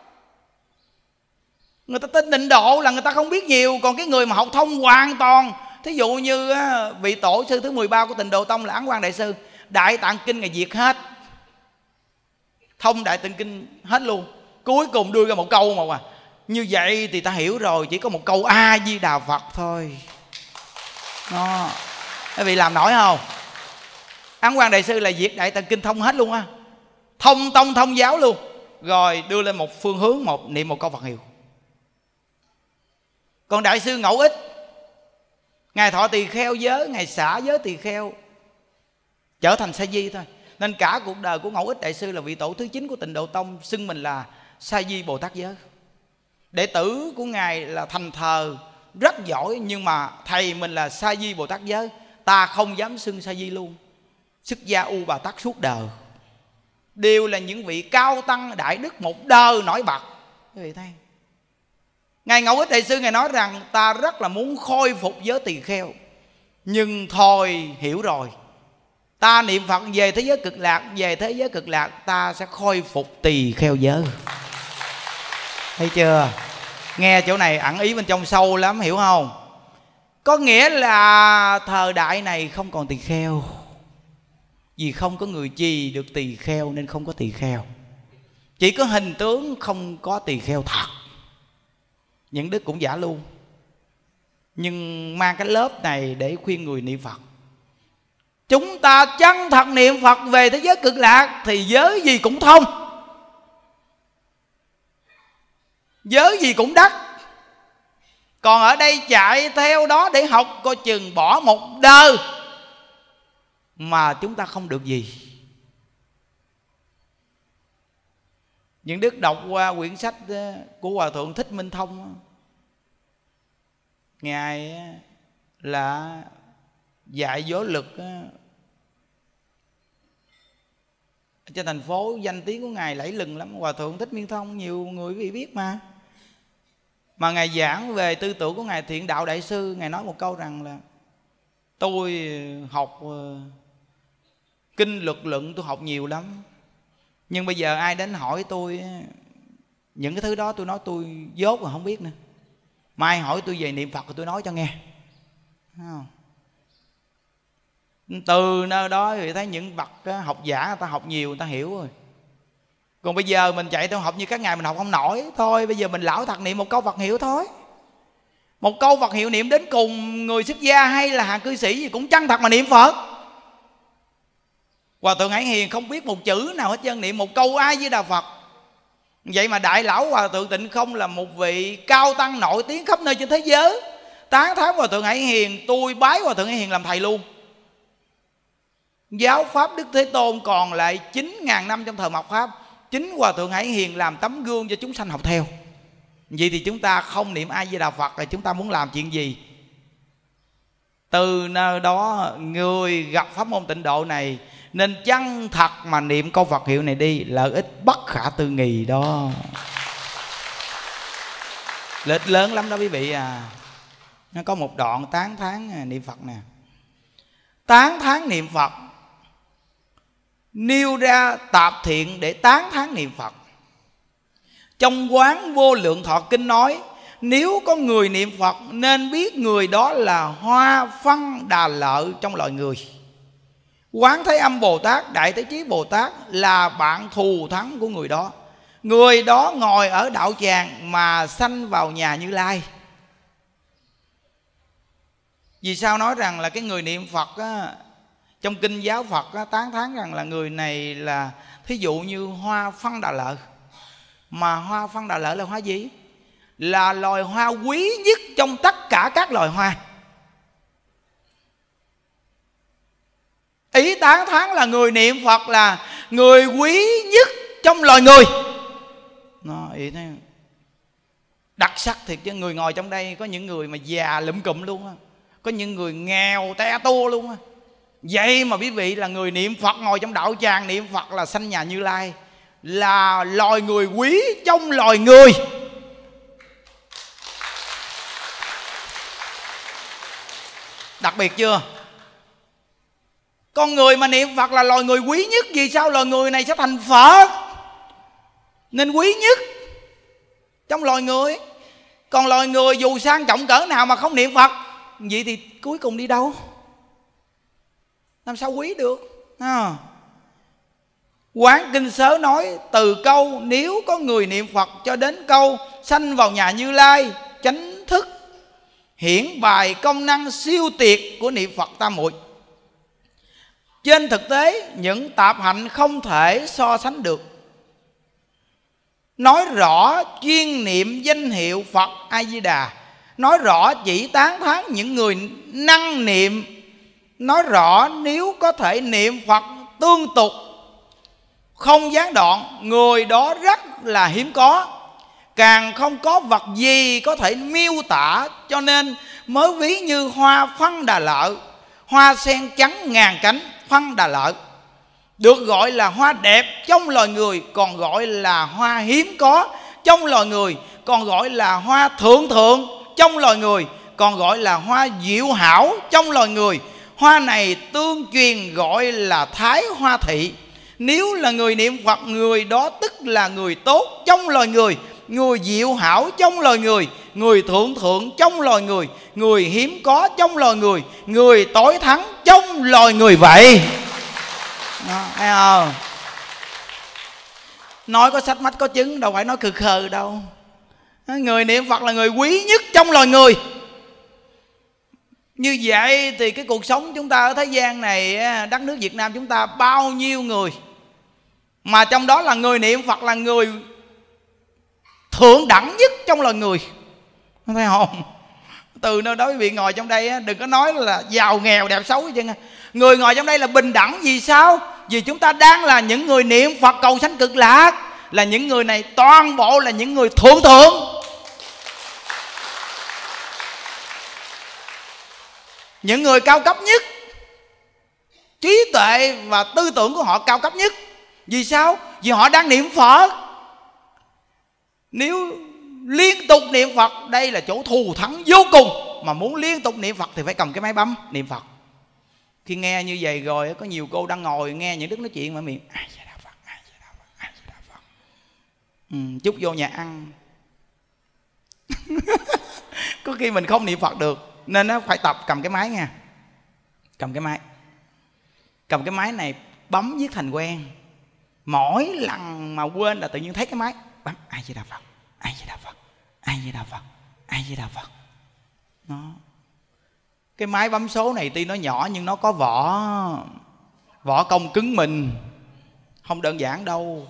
Người ta tin tịnh độ là người ta không biết nhiều. Còn cái người mà học thông hoàn toàn, thí dụ như vị tổ sư thứ 13 của Tịnh Độ Tông là Ấn Quang Đại Sư, Đại Tạng Kinh ngày diệt hết, thông Đại Tạng Kinh hết luôn, cuối cùng đưa ra một câu mà như vậy thì ta hiểu rồi, chỉ có một câu A Di Đà Phật thôi. Đó, quý vị làm nổi không? Ấn Quang Đại Sư là diệt Đại Tạng Kinh thông hết luôn á, thông tông thông giáo luôn, rồi đưa lên một phương hướng, niệm một câu Phật hiệu. Còn Đại sư Ngẫu Ích, ngài thọ tỳ kheo giới, ngài xả giới tỳ kheo, trở thành sa di thôi. Nên cả cuộc đời của Ngẫu Ích Đại sư là vị tổ thứ 9 của Tịnh Độ Tông, xưng mình là sa di Bồ Tát giới. Đệ tử của ngài là thành thờ rất giỏi, nhưng mà thầy mình là sa di Bồ Tát giới, ta không dám xưng sa di luôn. Xuất gia U Bà Tát suốt đời, đều là những vị cao tăng đại đức một đời nổi bật. Quý vị thấy, ngài Ngẫu Ích Đại sư ngài nói rằng ta rất là muốn khôi phục giới tỳ kheo, nhưng thôi hiểu rồi, ta niệm Phật về thế giới cực lạc, về thế giới cực lạc ta sẽ khôi phục tỳ kheo giới. Thấy chưa? Nghe chỗ này ẩn ý bên trong sâu lắm, hiểu không? Có nghĩa là thời đại này không còn tỳ kheo, vì không có người trì được tỳ kheo nên không có tỳ kheo. Chỉ có hình tướng, không có tỳ kheo thật. Những Đức cũng giả luôn, nhưng mang cái lớp này để khuyên người niệm Phật. Chúng ta chân thật niệm Phật về thế giới cực lạc thì giới gì cũng thông, giới gì cũng đắc. Còn ở đây chạy theo đó để học, coi chừng bỏ một đời mà chúng ta không được gì. Những Đức đọc qua quyển sách của Hòa Thượng Thích Minh Thông, ngài là dạy võ lực trên thành phố, danh tiếng của ngài lẫy lừng lắm. Hòa Thượng Thích Minh Thông nhiều người biết mà ngài giảng về tư tưởng của ngài Thiện Đạo Đại Sư. Ngài nói một câu rằng là tôi học kinh luật luận, tôi học nhiều lắm, nhưng bây giờ ai đến hỏi tôi những cái thứ đó, tôi nói tôi dốt rồi không biết nữa. Mai hỏi tôi về niệm Phật thì tôi nói cho nghe. Không? Từ nơi đó thì thấy những bậc học giả người ta học nhiều, người ta hiểu rồi. Còn bây giờ mình chạy theo học như các ngài mình học không nổi. Thôi bây giờ mình lão thật niệm một câu Phật hiệu thôi. Một câu Phật hiệu niệm đến cùng, người xuất gia hay là hàng cư sĩ gì cũng chân thật mà niệm Phật. Hòa Thượng Hải Hiền không biết một chữ nào hết trơn, niệm một câu A Di Đà Phật. Vậy mà Đại Lão Hòa Thượng Tịnh Không là một vị cao tăng nổi tiếng khắp nơi trên thế giới, tán thán Hòa Thượng Hải Hiền. Tôi bái Hòa Thượng Hải Hiền làm thầy luôn. Giáo pháp Đức Thế Tôn còn lại 9.000 năm trong thời mạt Pháp, chính Hòa Thượng Hải Hiền làm tấm gương cho chúng sanh học theo. Vậy thì chúng ta không niệm A Di Đà Phật là chúng ta muốn làm chuyện gì? Từ nơi đó người gặp pháp môn tịnh độ này nên chân thật mà niệm câu Phật hiệu này đi, lợi ích bất khả tư nghì đó. Lợi ích lớn lắm đó quý vị à. Nó có một đoạn tán thán niệm Phật nè. Tán thán niệm Phật, nêu ra tạp thiện để tán thán niệm Phật. Trong Quán Vô Lượng Thọ Kinh nói, nếu có người niệm Phật nên biết người đó là hoa phân đà lợi trong loài người. Quán Thế Âm Bồ Tát, Đại Thế Chí Bồ Tát là bạn thù thắng của người đó. Người đó ngồi ở đạo tràng mà sanh vào nhà Như Lai. Vì sao nói rằng là cái người niệm Phật á, trong kinh giáo Phật á, tán thán rằng là người này là thí dụ như hoa Phân Đà Lợi. Mà hoa Phân Đà Lợi là hoa gì? Là loài hoa quý nhất trong tất cả các loài hoa. Ý tán thán là người niệm Phật là người quý nhất trong loài người. Nó ý thế đặc sắc thiệt chứ. Người ngồi trong đây có những người mà già lụm cụm luôn á, có những người nghèo te tua luôn á. Vậy mà quý vị là người niệm Phật, ngồi trong đạo tràng niệm Phật là sanh nhà Như Lai, là loài người quý trong loài người. Đặc biệt chưa? Con người mà niệm Phật là loài người quý nhất. Vì sao? Loài người này sẽ thành Phật, nên quý nhất trong loài người. Còn loài người dù sang trọng cỡ nào mà không niệm Phật, vậy thì cuối cùng đi đâu? Làm sao quý được à? Quán Kinh Sớ nói từ câu nếu có người niệm Phật cho đến câu sanh vào nhà Như Lai chánh thức, hiển bài công năng siêu tuyệt của niệm Phật tam muội. Trên thực tế những tạp hạnh không thể so sánh được. Nói rõ chuyên niệm danh hiệu Phật A Di Đà, nói rõ chỉ tán thán những người năng niệm, nói rõ nếu có thể niệm Phật tương tục không gián đoạn, người đó rất là hiếm có, càng không có vật gì có thể miêu tả. Cho nên mới ví như hoa Phân Đà Lợi, hoa sen trắng ngàn cánh Phân Đà Lợi, được gọi là hoa đẹp trong loài người, còn gọi là hoa hiếm có trong loài người, còn gọi là hoa thượng thượng trong loài người, còn gọi là hoa diệu hảo trong loài người. Hoa này tương truyền gọi là Thái Hoa Thị. Nếu là người niệm Phật, người đó tức là người tốt trong loài người, người diệu hảo trong loài người, người thượng thượng trong loài người, người hiếm có trong loài người, người tối thắng trong loài người vậy. Đó, thấy không? Nói có sách mách có chứng, đâu phải nói khờ khờ đâu. Người niệm Phật là người quý nhất trong loài người. Như vậy thì cái cuộc sống chúng ta ở thế gian này, đất nước Việt Nam chúng ta bao nhiêu người, mà trong đó là người niệm Phật là người thượng đẳng nhất trong loài người. Thấy không? Từ nơi đó quý vị ngồi trong đây đừng có nói là giàu nghèo đẹp xấu chứ. Người ngồi trong đây là bình đẳng. Vì sao? Vì chúng ta đang là những người niệm Phật cầu sanh cực lạc. Là những người này toàn bộ là những người thượng thượng. Những người cao cấp nhất, trí tuệ và tư tưởng của họ cao cấp nhất. Vì sao? Vì họ đang niệm Phật. Nếu liên tục niệm Phật, đây là chỗ thù thắng vô cùng. Mà muốn liên tục niệm Phật thì phải cầm cái máy bấm niệm Phật. Khi nghe như vậy rồi, có nhiều cô đang ngồi nghe những đức nói chuyện mà miệng Ai Di Đà Phật, Ai Di Đà Phật, Ai Di Đà Phật. Chút vô nhà ăn có khi mình không niệm Phật được, nên nó phải tập cầm cái máy nha. Cầm cái máy. Cầm cái máy này bấm viết thành quen. Mỗi lần mà quên là tự nhiên thấy cái máy bấm Ai Di Đà Phật, Ai Di Đà Phật, Ai Di Đà Phật, Ai Di Đà Phật. Nó cái máy bấm số này tuy nó nhỏ nhưng nó có vỏ công cứng mình, không đơn giản đâu.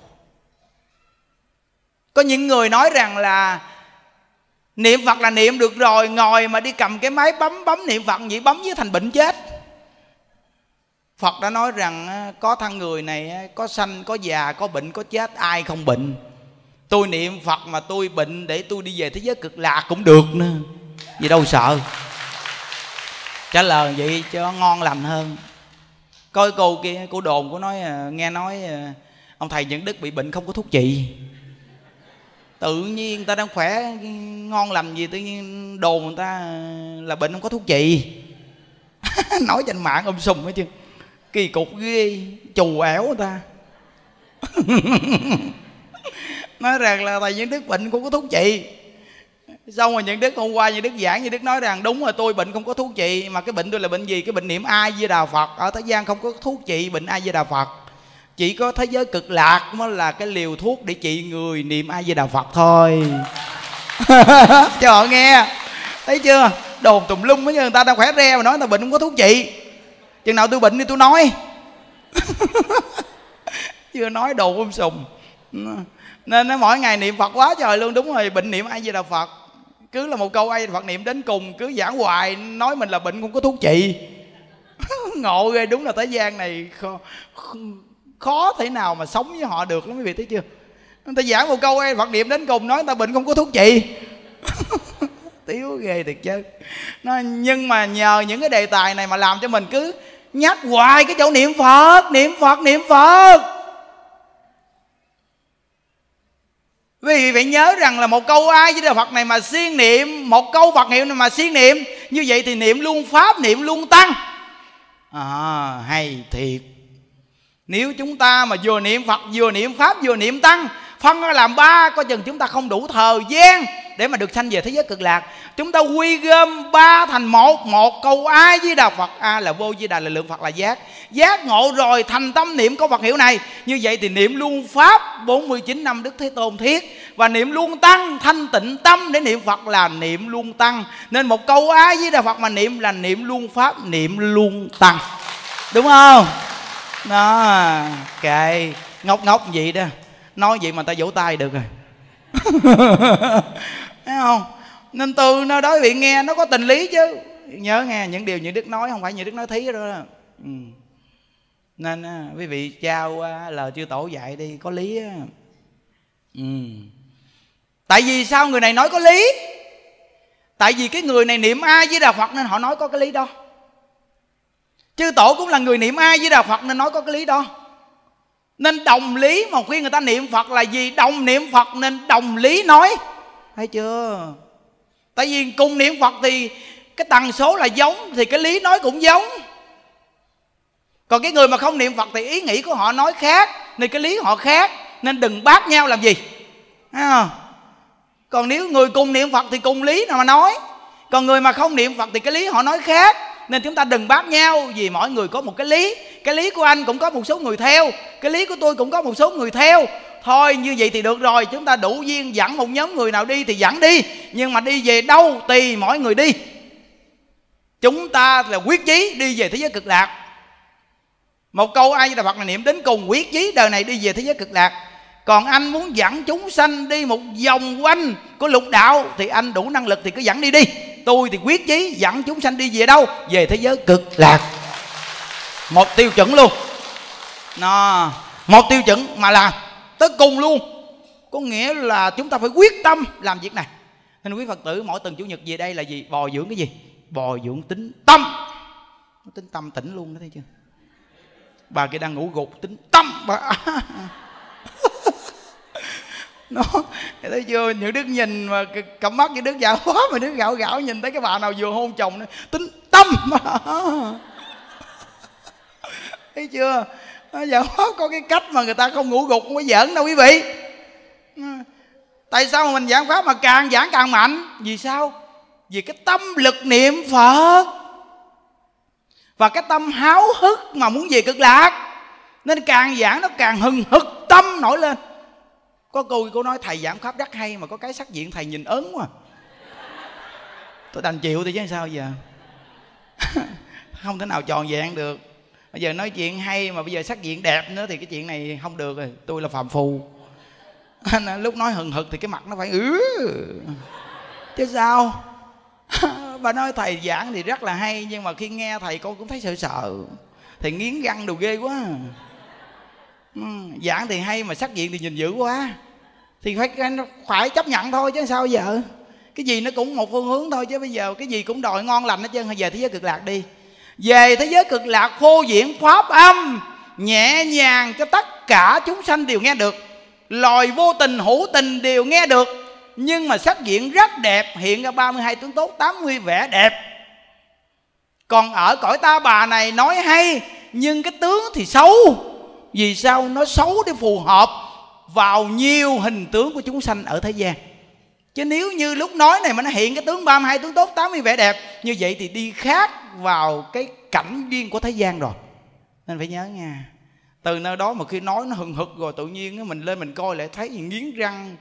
Có những người nói rằng là niệm Phật là niệm được rồi, ngồi mà đi cầm cái máy bấm niệm Phật vậy bấm với thành bệnh chết. Phật đã nói rằng có thân người này có sanh, có già, có bệnh, có chết, ai không bệnh. Tôi niệm Phật mà tôi bệnh để tôi đi về thế giới cực lạc cũng được nữa, gì đâu sợ. Trả lời vậy cho ngon lành hơn. Coi cô kia, cô đồn cô nói nghe nói ông thầy Nhuận Đức bị bệnh không có thuốc trị. Tự nhiên người ta đang khỏe ngon lành gì, tự nhiên đồn người ta là bệnh không có thuốc trị. Nói trên mạng sùm hết chứ. Kỳ cục ghê, chù ẻo người ta. Nói rằng là thầy Nhuận Đức bệnh không có thuốc trị. Xong rồi những đức hôm qua những đức giảng, những đức nói rằng đúng rồi, tôi bệnh không có thuốc trị. Mà cái bệnh tôi là bệnh gì? Cái bệnh niệm A Di Đà Phật. Ở thế gian không có thuốc trị bệnh A Di Đà Phật, chỉ có thế giới cực lạc mới là cái liều thuốc để trị người niệm A Di Đà Phật thôi. Cho họ nghe, thấy chưa? Đồn tùm lum với người ta đang khỏe re mà nói người ta bệnh không có thuốc trị. Chừng nào tôi bệnh thì tôi nói. Chưa nói đồ sùng. Nên nó mỗi ngày niệm Phật quá trời luôn. Đúng rồi, bệnh niệm A Di Đà Phật, cứ là một câu A Di Đà Phật niệm đến cùng, cứ giảng hoài nói mình là bệnh không có thuốc trị. Ngộ ghê, đúng là thế gian này khó thể nào mà sống với họ được lắm quý vị, thấy chưa? Người ta giảng một câu A Di Đà Phật niệm đến cùng nói người ta bệnh không có thuốc trị. Tiếu ghê thiệt chứ. Nhưng mà nhờ những cái đề tài này mà làm cho mình cứ nhắc hoài cái chỗ niệm Phật, niệm Phật, niệm Phật. Vì phải nhớ rằng là một câu A Di Đà Phật này mà siêng niệm, một câu Phật hiệu này mà siêng niệm, như vậy thì niệm luôn Pháp, niệm luôn Tăng. Hay thiệt. Nếu chúng ta mà vừa niệm Phật, vừa niệm Pháp, vừa niệm Tăng, phân ra làm ba, coi chừng chúng ta không đủ thời gian để mà được sanh về thế giới cực lạc. Chúng ta quy gom ba thành một. Một câu A Di Đà Phật, A là vô, Di Đà là lượng, Phật là giác. Giác ngộ rồi thành tâm niệm câu Phật hiệu này, như vậy thì niệm luôn Pháp 49 năm Đức Thế Tôn thiết, và niệm luôn Tăng thanh tịnh tâm để niệm Phật là niệm luôn Tăng. Nên một câu A Di Đà Phật mà niệm là niệm luôn Pháp, niệm luôn Tăng. Đúng không? Đó, kệ ngốc ngốc vậy đó. Nói vậy mà ta vỗ tay được rồi. Thấy không? Nên từ nơi đó bị nghe nó có tình lý chứ. Nhớ nghe những điều những đức nói không phải những đức nói thí đó. Nên quý vị trao lời chư tổ dạy đi, có lý á. Tại vì sao người này nói có lý? Tại vì cái người này niệm A Di Đà Phật nên họ nói có cái lý đó. Chư tổ cũng là người niệm A Di Đà Phật nên nói có cái lý đó. Nên đồng lý mà khuyên người ta niệm Phật là gì? Đồng niệm Phật nên đồng lý nói. Thấy chưa? Tại vì cùng niệm Phật thì cái tần số là giống, thì cái lý nói cũng giống. Còn cái người mà không niệm Phật thì ý nghĩ của họ nói khác, nên cái lý họ khác. Nên đừng bác nhau làm gì. Thấy không? Còn nếu người cùng niệm Phật thì cùng lý nào mà nói. Còn người mà không niệm Phật thì cái lý họ nói khác. Nên chúng ta đừng bác nhau, vì mỗi người có một cái lý. Cái lý của anh cũng có một số người theo, cái lý của tôi cũng có một số người theo. Thôi như vậy thì được rồi. Chúng ta đủ duyên dẫn một nhóm người nào đi thì dẫn đi, nhưng mà đi về đâu tùy mỗi người đi. Chúng ta là quyết chí đi về thế giới cực lạc. Một câu A Di Đà Phật là niệm đến cùng, quyết chí đời này đi về thế giới cực lạc. Còn anh muốn dẫn chúng sanh đi một vòng quanh của lục đạo thì anh đủ năng lực thì cứ dẫn đi đi. Tôi thì quyết chí dẫn chúng sanh đi về đâu? Về thế giới cực lạc. Một tiêu chuẩn luôn. Một tiêu chuẩn mà làm tới cùng luôn. Có nghĩa là chúng ta phải quyết tâm làm việc này. Nên quý Phật tử mỗi tuần Chủ nhật về đây là gì? Bồi dưỡng cái gì? Bồi dưỡng tính tâm. Tính tâm tỉnh luôn đó, thấy chưa? Bà kia đang ngủ gục, tính tâm bà. Nó thấy chưa? Những đứa nhìn mà cặp mắt những đứa dạo quá, mà đứa gạo gạo nhìn thấy cái bà nào vừa hôn chồng nữa, tính tâm. Thấy chưa? Dạ có cái cách mà người ta không ngủ gục, không có giỡn đâu quý vị. Tại sao mà mình giảng pháp mà càng giảng càng mạnh? Vì sao? Vì cái tâm lực niệm Phật và cái tâm háo hức mà muốn về cực lạc, nên càng giảng nó càng hừng hực tâm nổi lên. Có cô nói thầy giảng pháp rất hay mà có cái sắc diện thầy nhìn ớn quá. Tôi đành chịu thì chứ sao giờ. Không thể nào tròn vẹn được. Bây giờ nói chuyện hay mà bây giờ sắc diện đẹp nữa thì cái chuyện này không được rồi. Tôi là phàm phu. Lúc nói hừng hực thì cái mặt nó phải chứ sao. Bà nói thầy giảng thì rất là hay, nhưng mà khi nghe thầy con cũng thấy sợ sợ. Thầy nghiến răng đồ ghê quá. Giảng thì hay mà sắc diện thì nhìn dữ quá, thì phải chấp nhận thôi chứ sao giờ. Cái gì nó cũng một phương hướng thôi, chứ bây giờ cái gì cũng đòi ngon lành hết trơn. Về thế giới cực lạc đi. Về thế giới cực lạc phô diễn pháp âm nhẹ nhàng cho tất cả chúng sanh đều nghe được. Loài vô tình hữu tình đều nghe được. Nhưng mà sắc diện rất đẹp, hiện ra 32 tướng tốt, 80 vẻ đẹp. Còn ở cõi ta bà này nói hay, nhưng cái tướng thì xấu. Vì sao? Nó xấu để phù hợp vào nhiều hình tướng của chúng sanh ở thế gian. Chứ nếu như lúc nói này mà nó hiện cái tướng 32 tướng tốt 80 vẻ đẹp, như vậy thì đi khác vào cái cảnh duyên của thế gian rồi. Nên phải nhớ nha. Từ nơi đó mà khi nói nó hừng hực rồi, tự nhiên mình lên mình coi lại thấy gì nghiến răng,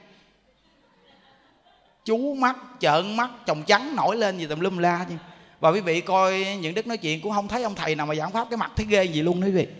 chú mắt, trợn mắt, tròng trắng nổi lên gì tùm lum la chứ. Và quý vị coi những đức nói chuyện cũng không thấy ông thầy nào mà giảng pháp cái mặt thấy ghê gì luôn đó quý vị.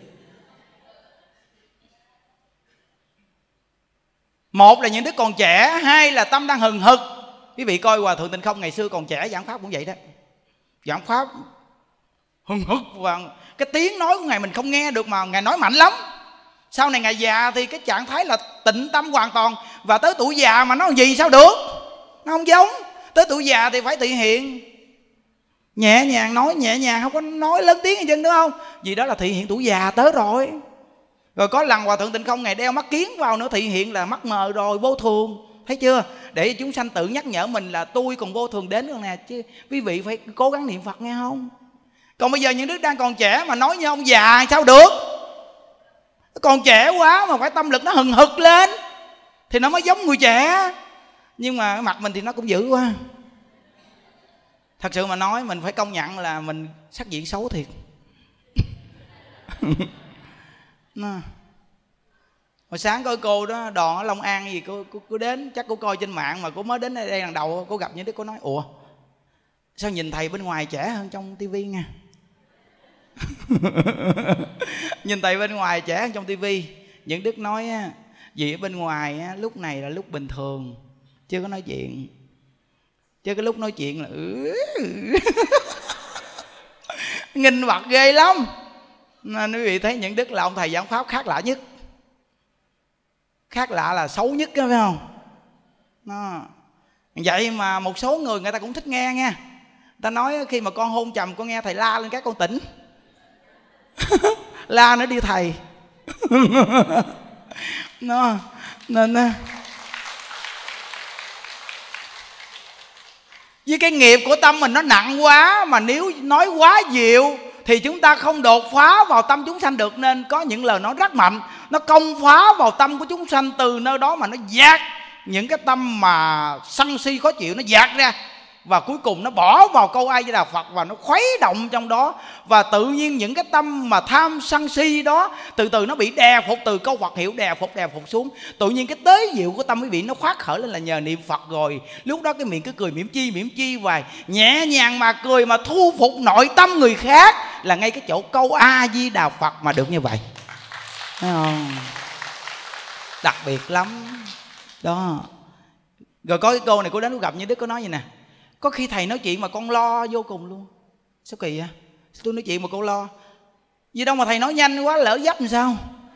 Một là những đức còn trẻ, hai là tâm đang hừng hực. Quý vị coi Hòa Thượng Tịnh Không ngày xưa còn trẻ giảng pháp cũng vậy đó. Giảng pháp hừng hực và cái tiếng nói của Ngài mình không nghe được mà Ngài nói mạnh lắm. Sau này Ngài già thì cái trạng thái là tịnh tâm hoàn toàn. Và tới tuổi già mà nói gì sao được, nó không giống. Tới tuổi già thì phải thể hiện nhẹ nhàng, nói nhẹ nhàng, không có nói lớn tiếng hay chân nữa không. Vì đó là thể hiện tuổi già tới rồi. Rồi có lần Hòa Thượng Tịnh Không Ngài đeo mắt kiến vào nữa, thể hiện là mắt mờ rồi, vô thường. Thấy chưa? Để chúng sanh tự nhắc nhở mình là tôi còn vô thường đến rồi nè. Chứ quý vị phải cố gắng niệm Phật nghe không. Còn bây giờ những đứa đang còn trẻ mà nói như ông già sao được. Còn trẻ quá mà phải tâm lực nó hừng hực lên thì nó mới giống người trẻ. Nhưng mà cái mặt mình thì nó cũng dữ quá. Thật sự mà nói mình phải công nhận là mình sắc diện xấu thiệt. Hồi sáng coi cô đó Đoàn ở Long An gì cô đến, chắc cô coi trên mạng mà cô mới đến đây lần đầu, cô gặp những đứa cô nói ủa sao nhìn thầy bên ngoài trẻ hơn trong tivi nha. Nhìn thầy bên ngoài trẻ hơn trong tivi. Những đức nói vì ở bên ngoài lúc này là lúc bình thường, chưa có nói chuyện. Chứ cái lúc nói chuyện là nghinh mặt ghê lắm. Nên quý vị thấy những đức là ông thầy giảng pháp khác lạ nhất. Khác lạ là xấu nhất đó, phải không? Đó. Vậy mà một số người ta cũng thích nghe nha. Ta nói khi mà con hôn trầm con nghe thầy la lên các con tỉnh. La nữa đi thầy. Nó nên với cái nghiệp của tâm mình nó nặng quá, mà nếu nói quá dịu thì chúng ta không đột phá vào tâm chúng sanh được. Nên có những lời nói rất mạnh, nó công phá vào tâm của chúng sanh. Từ nơi đó mà nó dạt những cái tâm mà sân si khó chịu, nó dạt ra. Và cuối cùng nó bỏ vào câu A Di Đà Phật và nó khuấy động trong đó. Và tự nhiên những cái tâm mà tham sân si đó từ từ nó bị đè phục, từ câu Phật hiệu đè phục xuống. Tự nhiên cái tế diệu của tâm quý vị nó khoát khởi lên là nhờ niệm Phật rồi. Lúc đó cái miệng cứ cười mỉm chi hoài, nhẹ nhàng mà cười mà thu phục nội tâm người khác. Là ngay cái chỗ câu A Di Đà Phật mà được như vậy. Thấy không? Đặc biệt lắm đó. Rồi có cái cô này cô đến cô gặp như Đức, có nói gì nè: có khi thầy nói chuyện mà con lo vô cùng luôn. Sao kỳ vậy? Sao tôi nói chuyện mà con lo? Vì đâu mà thầy nói nhanh quá lỡ dấp làm sao?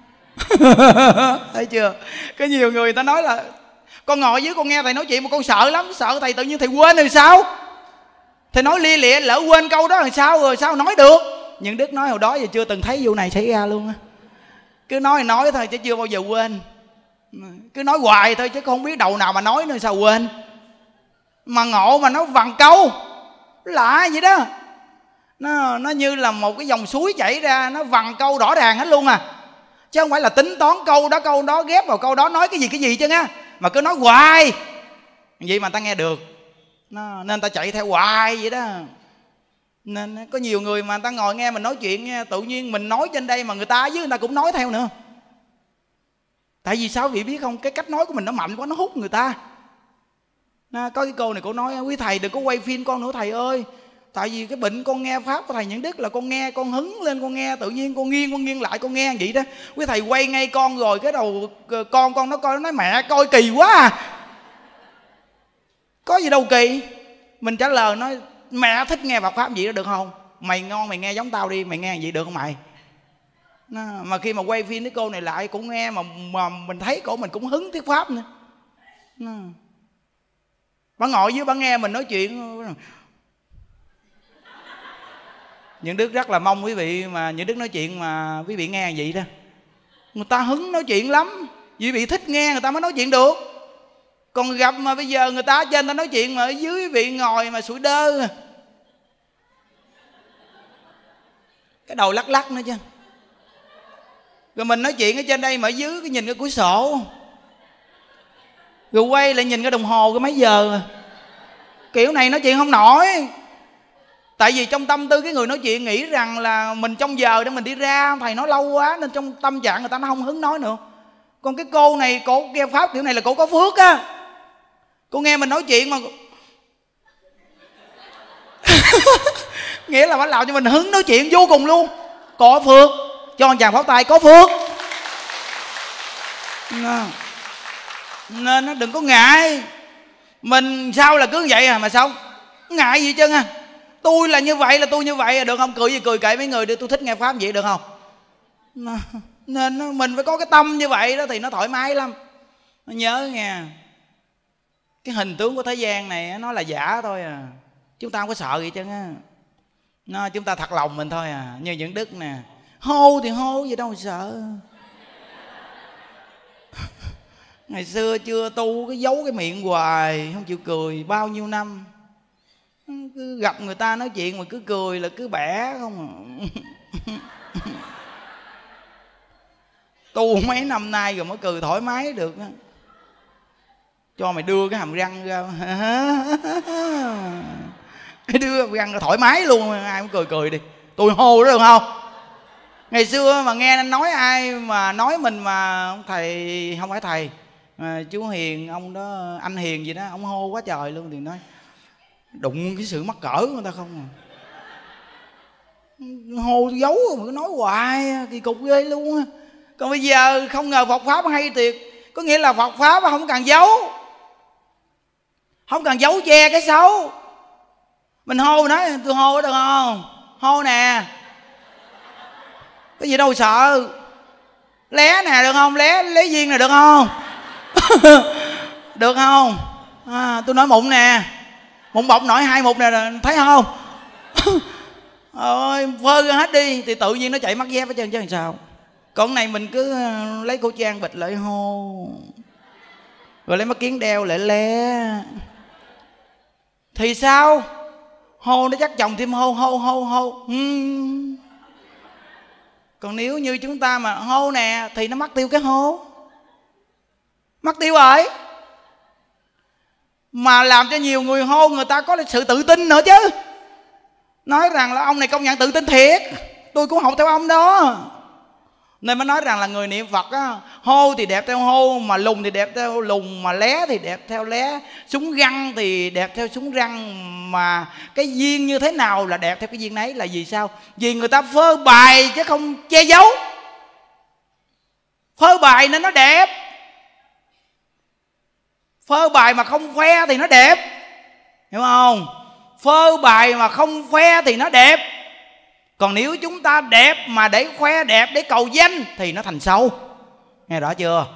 Thấy chưa? Có nhiều người ta nói là con ngồi dưới con nghe thầy nói chuyện mà con sợ lắm, sợ thầy tự nhiên thầy quên rồi sao? Thầy nói lia lịa lỡ quên câu đó rồi sao nói được? Nhưng Đức nói hồi đó giờ chưa từng thấy vụ này xảy ra luôn á. Cứ nói thôi chứ chưa bao giờ quên. Cứ nói hoài thôi chứ không biết đầu nào mà nói nữa sao quên. Mà ngộ mà nó vằn câu lạ vậy đó. Nó như là một cái dòng suối chảy ra, nó vằn câu rõ ràng hết luôn à. Chứ không phải là tính toán câu đó ghép vào câu đó nói cái gì chứ á. Mà cứ nói hoài vậy mà ta nghe được. Nên ta chạy theo hoài vậy đó. Nên có nhiều người mà ta ngồi nghe mình nói chuyện nha, tự nhiên mình nói trên đây mà người ta với người ta cũng nói theo nữa. Tại vì sao vị biết không? Cái cách nói của mình nó mạnh quá, nó hút người ta. Có cái cô này cô nói: quý thầy đừng có quay phim con nữa thầy ơi. Tại vì cái bệnh con nghe pháp của thầy Những Đức là con nghe con hứng lên, con nghe tự nhiên con nghiêng lại con nghe vậy đó. Quý thầy quay ngay con rồi cái đầu con nó coi, nó nói mẹ coi kỳ quá à. Có gì đâu kỳ. Mình trả lời nói mẹ thích nghe Phật pháp vậy đó được không? Mày ngon mày nghe giống tao đi, mày nghe vậy được không mày? Mà khi mà quay phim cái cô này lại cũng nghe mà mình thấy cổ mình cũng hứng thuyết pháp nữa. Bà ngồi dưới bà nghe mình nói chuyện. Những Đức rất là mong quý vị mà Những Đức nói chuyện mà quý vị nghe vậy đó. Người ta hứng nói chuyện lắm, quý vị thích nghe người ta mới nói chuyện được. Còn gặp mà bây giờ người ta ở trên ta nói chuyện mà ở dưới quý vị ngồi mà sủi đơ, cái đầu lắc nữa chứ. Rồi mình nói chuyện ở trên đây mà ở dưới cái nhìn cái cuốn sổ. Rồi quay lại nhìn cái đồng hồ cái mấy giờ rồi. Kiểu này nói chuyện không nổi. Tại vì trong tâm tư cái người nói chuyện nghĩ rằng là mình trong giờ để mình đi ra, thầy nói lâu quá nên trong tâm trạng người ta nó không hứng nói nữa. Còn cái cô này, cô nghe pháp kiểu này là cô có phước á. Cô nghe mình nói chuyện mà nghĩa là bà làm cho mình hứng nói chuyện vô cùng luôn. Có phước. Cho anh chàng pháo tay có phước. Nên nó đừng có ngại. Mình sao là cứ vậy à mà sao ngại gì chứ ha. Tôi là như vậy là tôi như vậy được không? Cười gì cười kệ mấy người đi, tôi thích nghe pháp vậy được không? Nên mình phải có cái tâm như vậy đó thì nó thoải mái lắm. Nó nhớ nghe, cái hình tướng của thế gian này nó là giả thôi à. Chúng ta không có sợ gì chứ á. Chúng ta thật lòng mình thôi à. Như những Đức nè, hô thì hô gì đâu mà sợ. Ngày xưa chưa tu cái giấu cái miệng hoài, không chịu cười bao nhiêu năm. Cứ gặp người ta nói chuyện mà cứ cười là cứ bẻ không à. Tu mấy năm nay rồi mới cười thoải mái được á. Cho mày đưa cái hàm răng ra cái đưa hàm răng ra thoải mái luôn. Ai cũng cười cười đi. Tôi hô đó được không? Ngày xưa mà nghe nói ai mà nói mình mà thầy, không phải thầy mà chú Hiền, ông đó, anh Hiền gì đó, ông hô quá trời luôn thì nói đụng cái sự mắc cỡ người ta không à. Hô giấu mà cứ nói hoài kỳ cục ghê luôn á. Còn bây giờ không ngờ Phật Pháp hay thiệt. Có nghĩa là Phật Pháp không cần giấu. Không cần giấu che cái xấu. Mình hô nói tôi hô được không? Hô nè. Cái gì đâu sợ. Lé nè được không? Lé duyên nè được không? Được không? Tôi nói mụn nè. Mụn bọc nổi 2 mụn nè, thấy không? Ôi phơ ra hết đi thì tự nhiên nó chạy mắc dép hết trơn chứ làm sao. Còn này mình cứ lấy khẩu trang bịt lại hô, rồi lấy mắt kiến đeo lại lé thì sao? Hô nó chắc chồng thêm hô. Còn nếu như chúng ta mà hô nè thì nó mất tiêu cái hô. Mất tiêu rồi. Mà làm cho nhiều người hô người ta có sự tự tin nữa chứ. Nói rằng là ông này công nhận tự tin thiệt, tôi cũng học theo ông đó. Nên mới nói rằng là người niệm Phật á, hô thì đẹp theo hô, mà lùng thì đẹp theo lùng, mà lé thì đẹp theo lé, súng răng thì đẹp theo súng răng. Mà cái duyên như thế nào là đẹp theo cái duyên ấy là vì sao? Vì người ta phơi bày chứ không che giấu. Phơi bày nên nó đẹp. Phơi bày mà không khoe thì nó đẹp, hiểu không? Phơi bày mà không khoe thì nó đẹp. Còn nếu chúng ta đẹp mà để khoe đẹp, để cầu danh thì nó thành xấu. Nghe rõ chưa?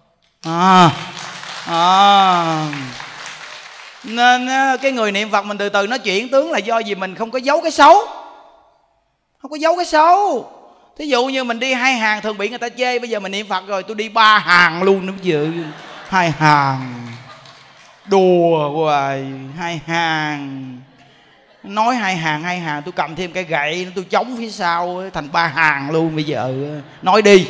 Nên cái người niệm Phật mình từ từ nó chuyển tướng là do vì mình không có giấu cái xấu. Không có giấu cái xấu. Thí dụ như mình đi 2 hàng thường bị người ta chê. Bây giờ mình niệm Phật rồi tôi đi 3 hàng luôn nữa chứ. 2 hàng đùa hoài. 2 hàng. Nói 2 hàng tôi cầm thêm cái gậy tôi chống phía sau thành 3 hàng luôn. Bây giờ nói đi.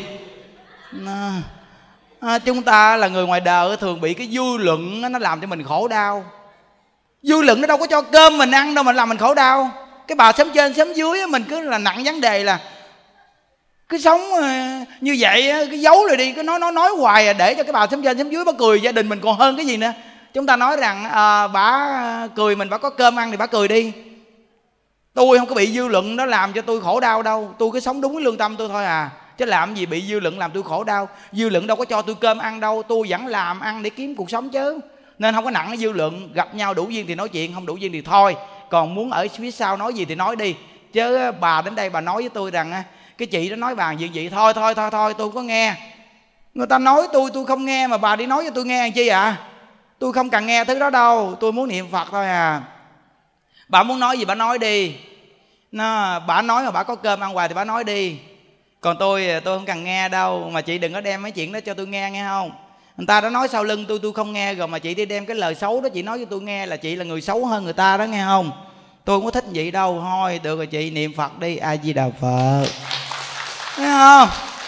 Chúng ta là người ngoài đời thường bị cái dư luận nó làm cho mình khổ đau. Dư luận nó đâu có cho cơm mình ăn đâu mà làm mình khổ đau. Cái bà xóm trên xóm dưới mình cứ là nặng vấn đề là cứ sống như vậy, cứ giấu rồi đi, cứ nói hoài để cho cái bà xóm trên xóm dưới bà cười gia đình mình còn hơn cái gì nữa. Chúng ta nói rằng bà cười mình, bà có cơm ăn thì bà cười đi. Tôi không có bị dư luận nó làm cho tôi khổ đau đâu. Tôi cứ sống đúng với lương tâm tôi thôi à. Chứ làm gì bị dư luận làm tôi khổ đau. Dư luận đâu có cho tôi cơm ăn đâu. Tôi vẫn làm ăn để kiếm cuộc sống chứ. Nên không có nặng cái dư luận. Gặp nhau đủ duyên thì nói chuyện, không đủ duyên thì thôi. Còn muốn ở phía sau nói gì thì nói đi. Chứ bà đến đây bà nói với tôi rằng cái chị đó nói bà gì vậy. Thôi tôi không có nghe. Người ta nói tôi không nghe. Mà bà đi nói cho tôi nghe làm chi ạ? Tôi không cần nghe thứ đó đâu. Tôi muốn niệm Phật thôi à. Bà muốn nói gì bà nói đi. Bà nói mà bà có cơm ăn hoài thì bà nói đi. Còn tôi không cần nghe đâu. Mà chị đừng có đem mấy chuyện đó cho tôi nghe, nghe không? Người ta đã nói sau lưng tôi không nghe rồi mà chị đi đem cái lời xấu đó chị nói cho tôi nghe là chị là người xấu hơn người ta đó, nghe không? Tôi không có thích vậy đâu. Thôi được rồi chị niệm Phật đi. A Di Đà Phật. Nghe không?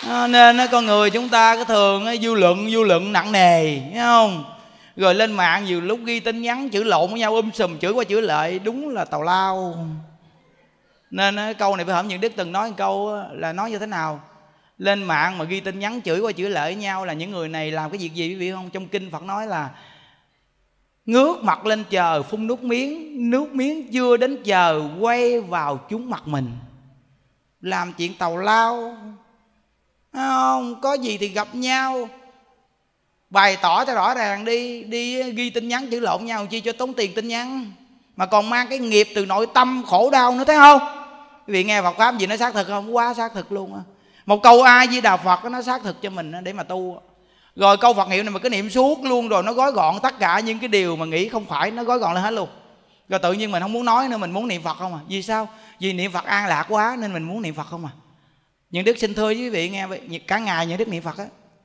Nên con người chúng ta cái thường dư luận nặng nề, thấy không? Rồi lên mạng nhiều lúc ghi tin nhắn chửi lộn với nhau sùm, chửi qua chửi lại, đúng là tào lao. Nên câu này phải hỏi những Đức từng nói một câu là nói như thế nào? Lên mạng mà ghi tin nhắn chửi qua chửi lại với nhau là những người này làm cái việc gì quý vị không? Trong kinh Phật nói là ngước mặt lên trời phun nước miếng chưa đến chờ quay vào trúng mặt mình. Làm chuyện tào lao, không có gì thì gặp nhau bày tỏ cho rõ ràng đi ghi tin nhắn chửi lộn nhau chi cho tốn tiền tin nhắn, mà còn mang cái nghiệp từ nội tâm khổ đau nữa, thấy không? Quý vị nghe Phật pháp gì nó xác thực không? Quá xác thực luôn á. Một câu A Di Đà Phật nó xác thực cho mình để mà tu. Rồi câu Phật hiệu này mà cứ niệm suốt luôn, rồi nó gói gọn tất cả những cái điều mà nghĩ không phải, nó gói gọn lên hết luôn. Rồi tự nhiên mình không muốn nói nữa, mình muốn niệm Phật không à. Vì sao? Vì niệm Phật an lạc quá nên mình muốn niệm Phật không à. Những Đức xin thưa với quý vị nghe, cả ngày những Đức niệm Phật á.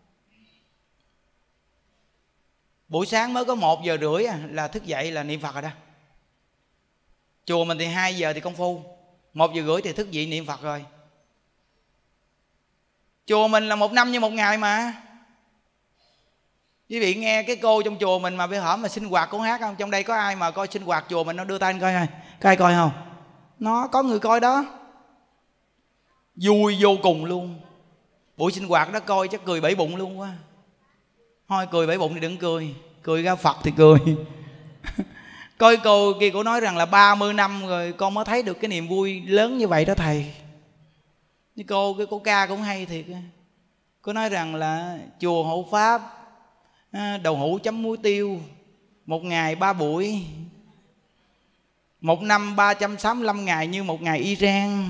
Buổi sáng mới có 1 giờ rưỡi là thức dậy là niệm Phật rồi đó. Chùa mình thì 2 giờ thì công phu, 1 giờ rưỡi thì thức dậy niệm Phật rồi. Chùa mình là 1 năm như 1 ngày mà. Quý vị nghe cái cô trong chùa mình mà bây hỏi mà sinh hoạt cũng hát không? Trong đây có ai mà coi sinh hoạt chùa mình, nó đưa tay coi coi. Có ai coi không? Nó có người coi đó. Vui vô cùng luôn. Buổi sinh hoạt đó coi chắc cười bể bụng luôn quá. Thôi cười bể bụng thì đừng cười, cười ra Phật thì cười. Coi cô kia cô nói rằng là 30 năm rồi con mới thấy được cái niềm vui lớn như vậy đó thầy. Cái cô ca cũng hay thiệt. Cô nói rằng là chùa hộ pháp, đậu hũ chấm muối tiêu, 1 ngày 3 buổi, 1 năm 365 ngày như 1 ngày Iran.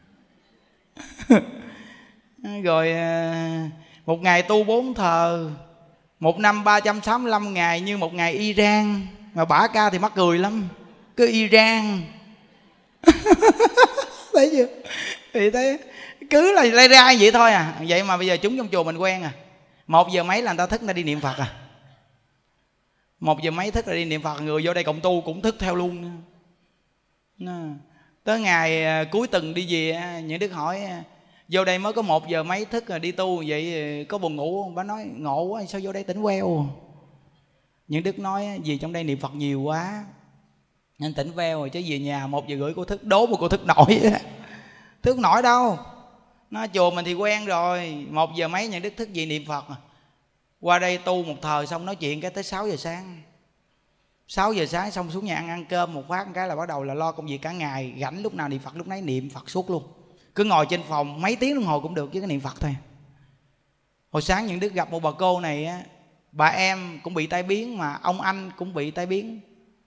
Rồi 1 ngày tu 4 thờ, 1 năm 365 ngày như 1 ngày Iran. Mà bả ca thì mắc cười lắm, cứ Iran. Thấy chưa? Thì thấy cứ là lay ra vậy thôi à. Vậy mà bây giờ chúng trong chùa mình quen à. 1 giờ mấy là người ta thức, người ta đi niệm Phật à. 1 giờ mấy thức là đi niệm Phật. Người vô đây cộng tu cũng thức theo luôn. Tới ngày cuối tuần đi về, những Đức hỏi vô đây mới có 1 giờ mấy thức rồi đi tu, vậy có buồn ngủ không? Bà nói ngộ quá, sao vô đây tỉnh queo. Những Đức nói vì trong đây niệm Phật nhiều quá nên tỉnh veo rồi, chứ về nhà 1 giờ rưỡi cô thức, đố mà cô thức nổi. Thức nổi đâu. Nó chùa mình thì quen rồi, 1 giờ mấy những Đức thức dậy niệm Phật. Qua đây tu một thời xong nói chuyện cái tới 6 giờ sáng. 6 giờ sáng xong xuống nhà ăn cơm một phát cái là bắt đầu là lo công việc cả ngày. Rảnh lúc nào niệm Phật lúc nấy niệm Phật suốt luôn. Cứ ngồi trên phòng mấy tiếng đồng hồ cũng được chứ cái niệm Phật thôi. Hồi sáng những Đức gặp một bà cô này á, bà em cũng bị tai biến mà ông anh cũng bị tai biến.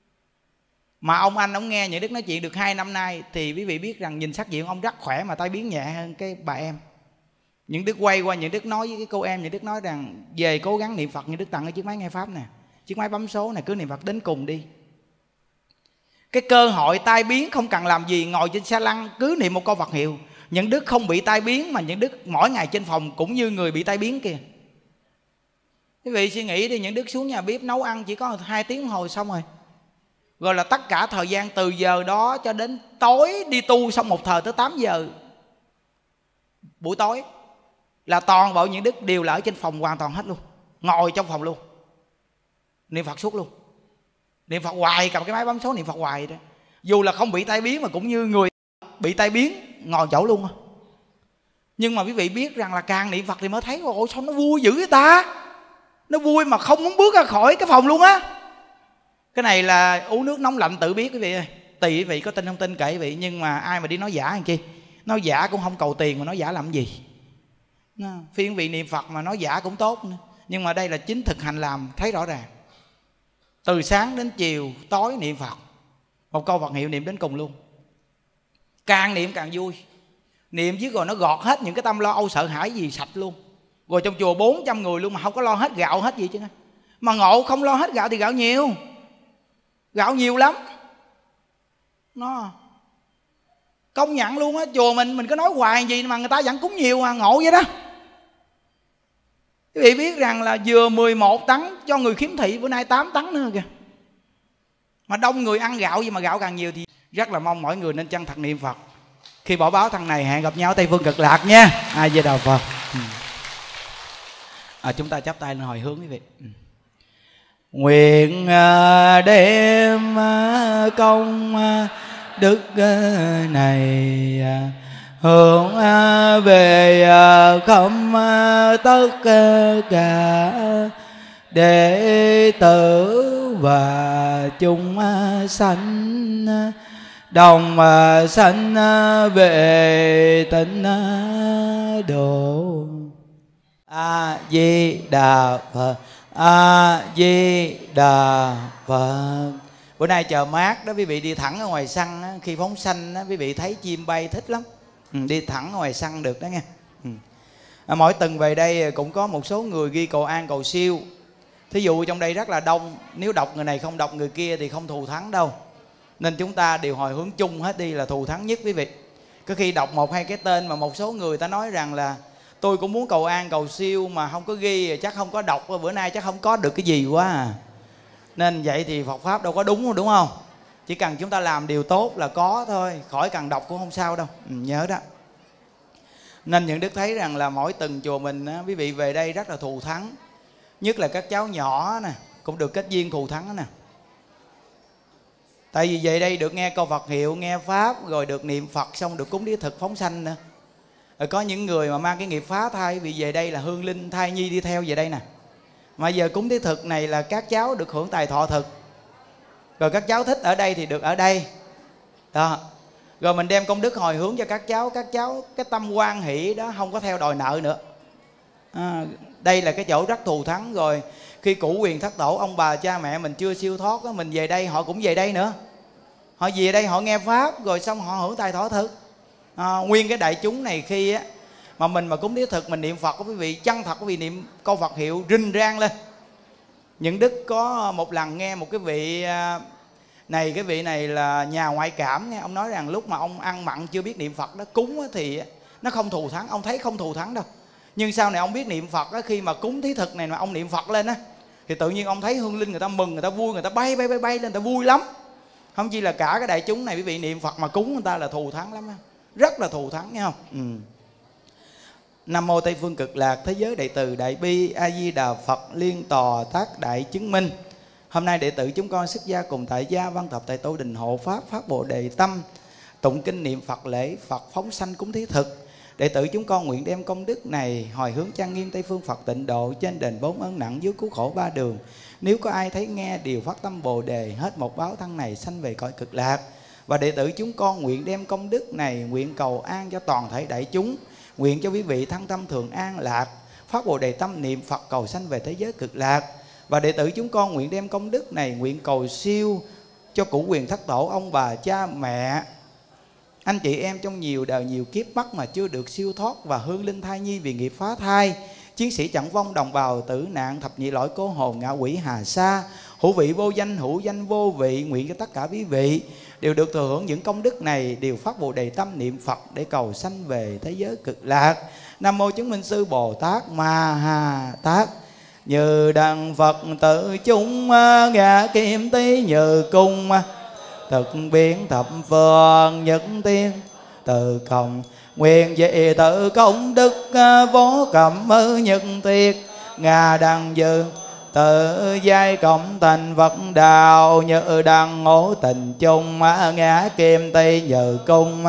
Mà ông anh ông nghe những Đức nói chuyện được 2 năm nay thì quý vị biết rằng nhìn sắc diện ông rất khỏe mà tai biến nhẹ hơn cái bà em. Những Đức quay qua những Đức nói với cái cô em, những Đức nói rằng về cố gắng niệm Phật. Những Đức tặng cái chiếc máy nghe pháp nè, chiếc máy bấm số này, cứ niệm Phật đến cùng đi. Cái cơ hội tai biến không cần làm gì, ngồi trên xe lăn cứ niệm một câu Phật hiệu. Những Đức không bị tai biến mà những Đức mỗi ngày trên phòng cũng như người bị tai biến kìa. Quý vị suy nghĩ đi, những Đức xuống nhà bếp nấu ăn chỉ có 2 tiếng hồi xong rồi. Rồi là tất cả thời gian từ giờ đó cho đến tối đi tu xong một thời tới 8 giờ buổi tối là toàn bộ những Đức đều là ở trên phòng hoàn toàn hết luôn. Ngồi trong phòng luôn, niệm Phật suốt luôn. Niệm Phật hoài, cầm cái máy bấm số niệm Phật hoài đó. Dù là không bị tai biến mà cũng như người bị tai biến ngồi chỗ luôn. Nhưng mà quý vị biết rằng là càng niệm Phật thì mới thấy ôi sao nó vui dữ vậy ta. Nó vui mà không muốn bước ra khỏi cái phòng luôn á. Cái này là uống nước nóng lạnh tự biết quý vị ơi. Tùy quý vị có tin không tin kệ quý vị. Nhưng mà ai mà đi nói giả làm chi. Nói giả cũng không cầu tiền mà nói giả làm gì. Phiên vị niệm Phật mà nói giả cũng tốt nữa. Nhưng mà đây là chính thực hành làm thấy rõ ràng. Từ sáng đến chiều tối niệm Phật, một câu Phật hiệu niệm đến cùng luôn. Càng niệm càng vui. Niệm chứ rồi nó gọt hết những cái tâm lo âu sợ hãi gì sạch luôn. Rồi trong chùa 400 người luôn mà không có lo hết gạo hết gì chứ. Mà ngộ không lo hết gạo thì gạo nhiều. Gạo nhiều lắm. Nó công nhận luôn á. Chùa mình có nói hoài gì mà người ta vẫn cúng nhiều mà ngộ vậy đó. Quý vị biết rằng là vừa 11 tấn cho người khiếm thị, bữa nay 8 tấn nữa kìa. Mà đông người ăn gạo gì mà gạo càng nhiều thì rất là mong mọi người nên chân thật niệm Phật. Khi bỏ báo thằng này hẹn gặp nhau Tây Phương Cực Lạc nha. A Di Đà Phật. Chúng ta chắp tay lên hồi hướng quý vị. Nguyện đem công đức này hướng về không tất cả đệ tử và chúng sanh, đồng sanh về tịnh độ. A Di Đà Phật, A Di Đà Phật. Bữa nay chờ mát đó quý vị, đi thẳng ở ngoài sân á, khi phóng sanh á, quý vị thấy chim bay thích lắm. Đi thẳng ngoài sân được đó nghe. Mỗi tuần về đây cũng có một số người ghi cầu an cầu siêu. Thí dụ trong đây rất là đông, nếu đọc người này không đọc người kia thì không thù thắng đâu. Nên chúng ta đều hồi hướng chung hết đi là thù thắng nhất quý vị. Có khi đọc một hai cái tên mà một số người ta nói rằng là tôi cũng muốn cầu an cầu siêu mà không có ghi, chắc không có đọc, bữa nay chắc không có được cái gì quá à. Nên vậy thì Phật Pháp đâu có đúng không? Chỉ cần chúng ta làm điều tốt là có thôi, khỏi cần đọc cũng không sao đâu. Nhớ đó. Nên những đức thấy rằng là mỗi tuần chùa mình á, quý vị về đây rất là thù thắng. Nhất là các cháu nhỏ nè, cũng được kết duyên thù thắng nè. Tại vì về đây được nghe câu Phật hiệu, nghe Pháp, rồi được niệm Phật, xong được cúng đĩa thực phóng sanh nữa. Rồi có những người mà mang cái nghiệp phá thai, vì về đây là hương linh thai nhi đi theo về đây nè. Mà giờ cúng đĩa thực này là các cháu được hưởng tài thọ thực. Rồi các cháu thích ở đây thì được ở đây đó. Rồi mình đem công đức hồi hướng cho các cháu cái tâm hoan hỷ đó không có theo đòi nợ nữa. Đây là cái chỗ rất thù thắng. Rồi khi cửu quyền thất tổ, ông bà cha mẹ mình chưa siêu thoát đó, mình về đây họ cũng về đây nữa. Họ về đây họ nghe Pháp rồi xong họ hưởng tài thọ thực. Nguyên cái đại chúng này khi á mà mình mà cúng đĩa thực, mình niệm Phật quý vị, chân thật quý vị niệm câu Phật hiệu rinh rang lên. Những đức có một lần nghe một cái vị này, cái vị này là nhà ngoại cảm nghe, ông nói rằng lúc mà ông ăn mặn chưa biết niệm Phật đó, cúng thì nó không thù thắng, ông thấy không thù thắng đâu. Nhưng sau này ông biết niệm Phật đó, khi mà cúng thí thực này mà ông niệm Phật lên á, thì tự nhiên ông thấy hương linh người ta mừng, người ta vui, người ta bay lên, người ta vui lắm. Không chỉ là cả cái đại chúng này quý vị niệm Phật mà cúng người ta là thù thắng lắm, rất là thù thắng nghe không? Nam mô Tây Phương Cực Lạc Thế Giới Đại Từ Đại Bi A Di Đà Phật Liên Tòa Tác Đại Chứng Minh. Hôm nay đệ tử chúng con xuất gia cùng tại gia văn tập tại Tô Đình hộ Pháp, phát Bồ Đề Tâm, tụng kinh niệm Phật, lễ Phật, phóng sanh cúng thí thực. Đệ tử chúng con nguyện đem công đức này hồi hướng trang nghiêm Tây Phương Phật Tịnh Độ, trên đền 4 ân nặng, dưới cứu khổ 3 đường. Nếu có ai thấy nghe đều phát tâm Bồ Đề, hết một báo thân này sanh về cõi Cực Lạc. Và đệ tử chúng con nguyện đem công đức này nguyện cầu an cho toàn thể đại chúng, nguyện cho quý vị thăng tâm thường an lạc, phát Bồ Đề Tâm niệm Phật cầu sanh về thế giới Cực Lạc. Và đệ tử chúng con nguyện đem công đức này nguyện cầu siêu cho cửu quyền thất tổ, ông bà cha mẹ, anh chị em trong nhiều đời nhiều kiếp mắc mà chưa được siêu thoát, và hương linh thai nhi vì nghiệp phá thai, chiến sĩ chẳng vong, đồng bào tử nạn, thập nhị lỗi cô hồn, ngạ quỷ hà sa, hữu vị vô danh, hữu danh vô vị. Nguyện cho tất cả quý vị đều được thừa hưởng những công đức này, đều phát Bồ Đề Tâm niệm Phật để cầu sanh về thế giới Cực Lạc. Nam mô Chứng Minh Sư Bồ Tát Ma Ha Tát. Như đăng Phật tự chúng ngã kim tí, như cung thực biến thập phương nhất tiên từ cộng, nguyện về tự công đức vô cẩm nhất tiết, ngà đăng dư tự giai cộng thành Phật đạo, như đăng ngộ tình chung ngã kim tây, như cung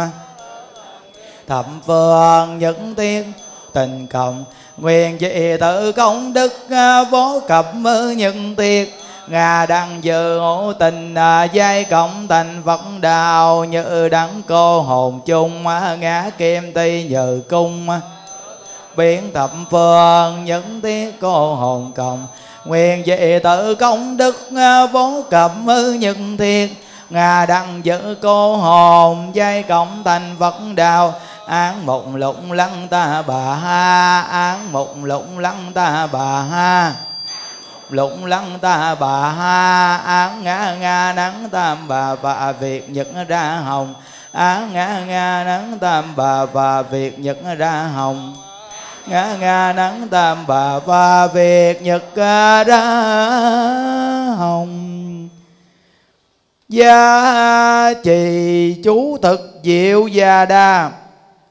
thập phương nhất tiên tình cộng, nguyện về tự công đức vô cẩm nhất tiết, ngà đăng dư ngộ tình giai cộng thành Phật đạo, như đăng cô hồn chung ngã kim tây, như cung biến thập phương nhất tiết cô hồn cộng, nguyện về tự công đức vô cẩm nhất thiết, ngà đăng giữ cô hồn giai cộng thành Phật đạo, án mộng lụng lăng ta bà ha, án mộng lụng lăng ta bà ha, lụng lăng ta bà ha, án ngã nga nắng tam bà và việc nhật ra hồng, án ngã nga nắng tam bà và việc nhật ra hồng, ngã nga nắng tam bà và việc nhật ra hồng. Gia trì chú thực diệu gia đa,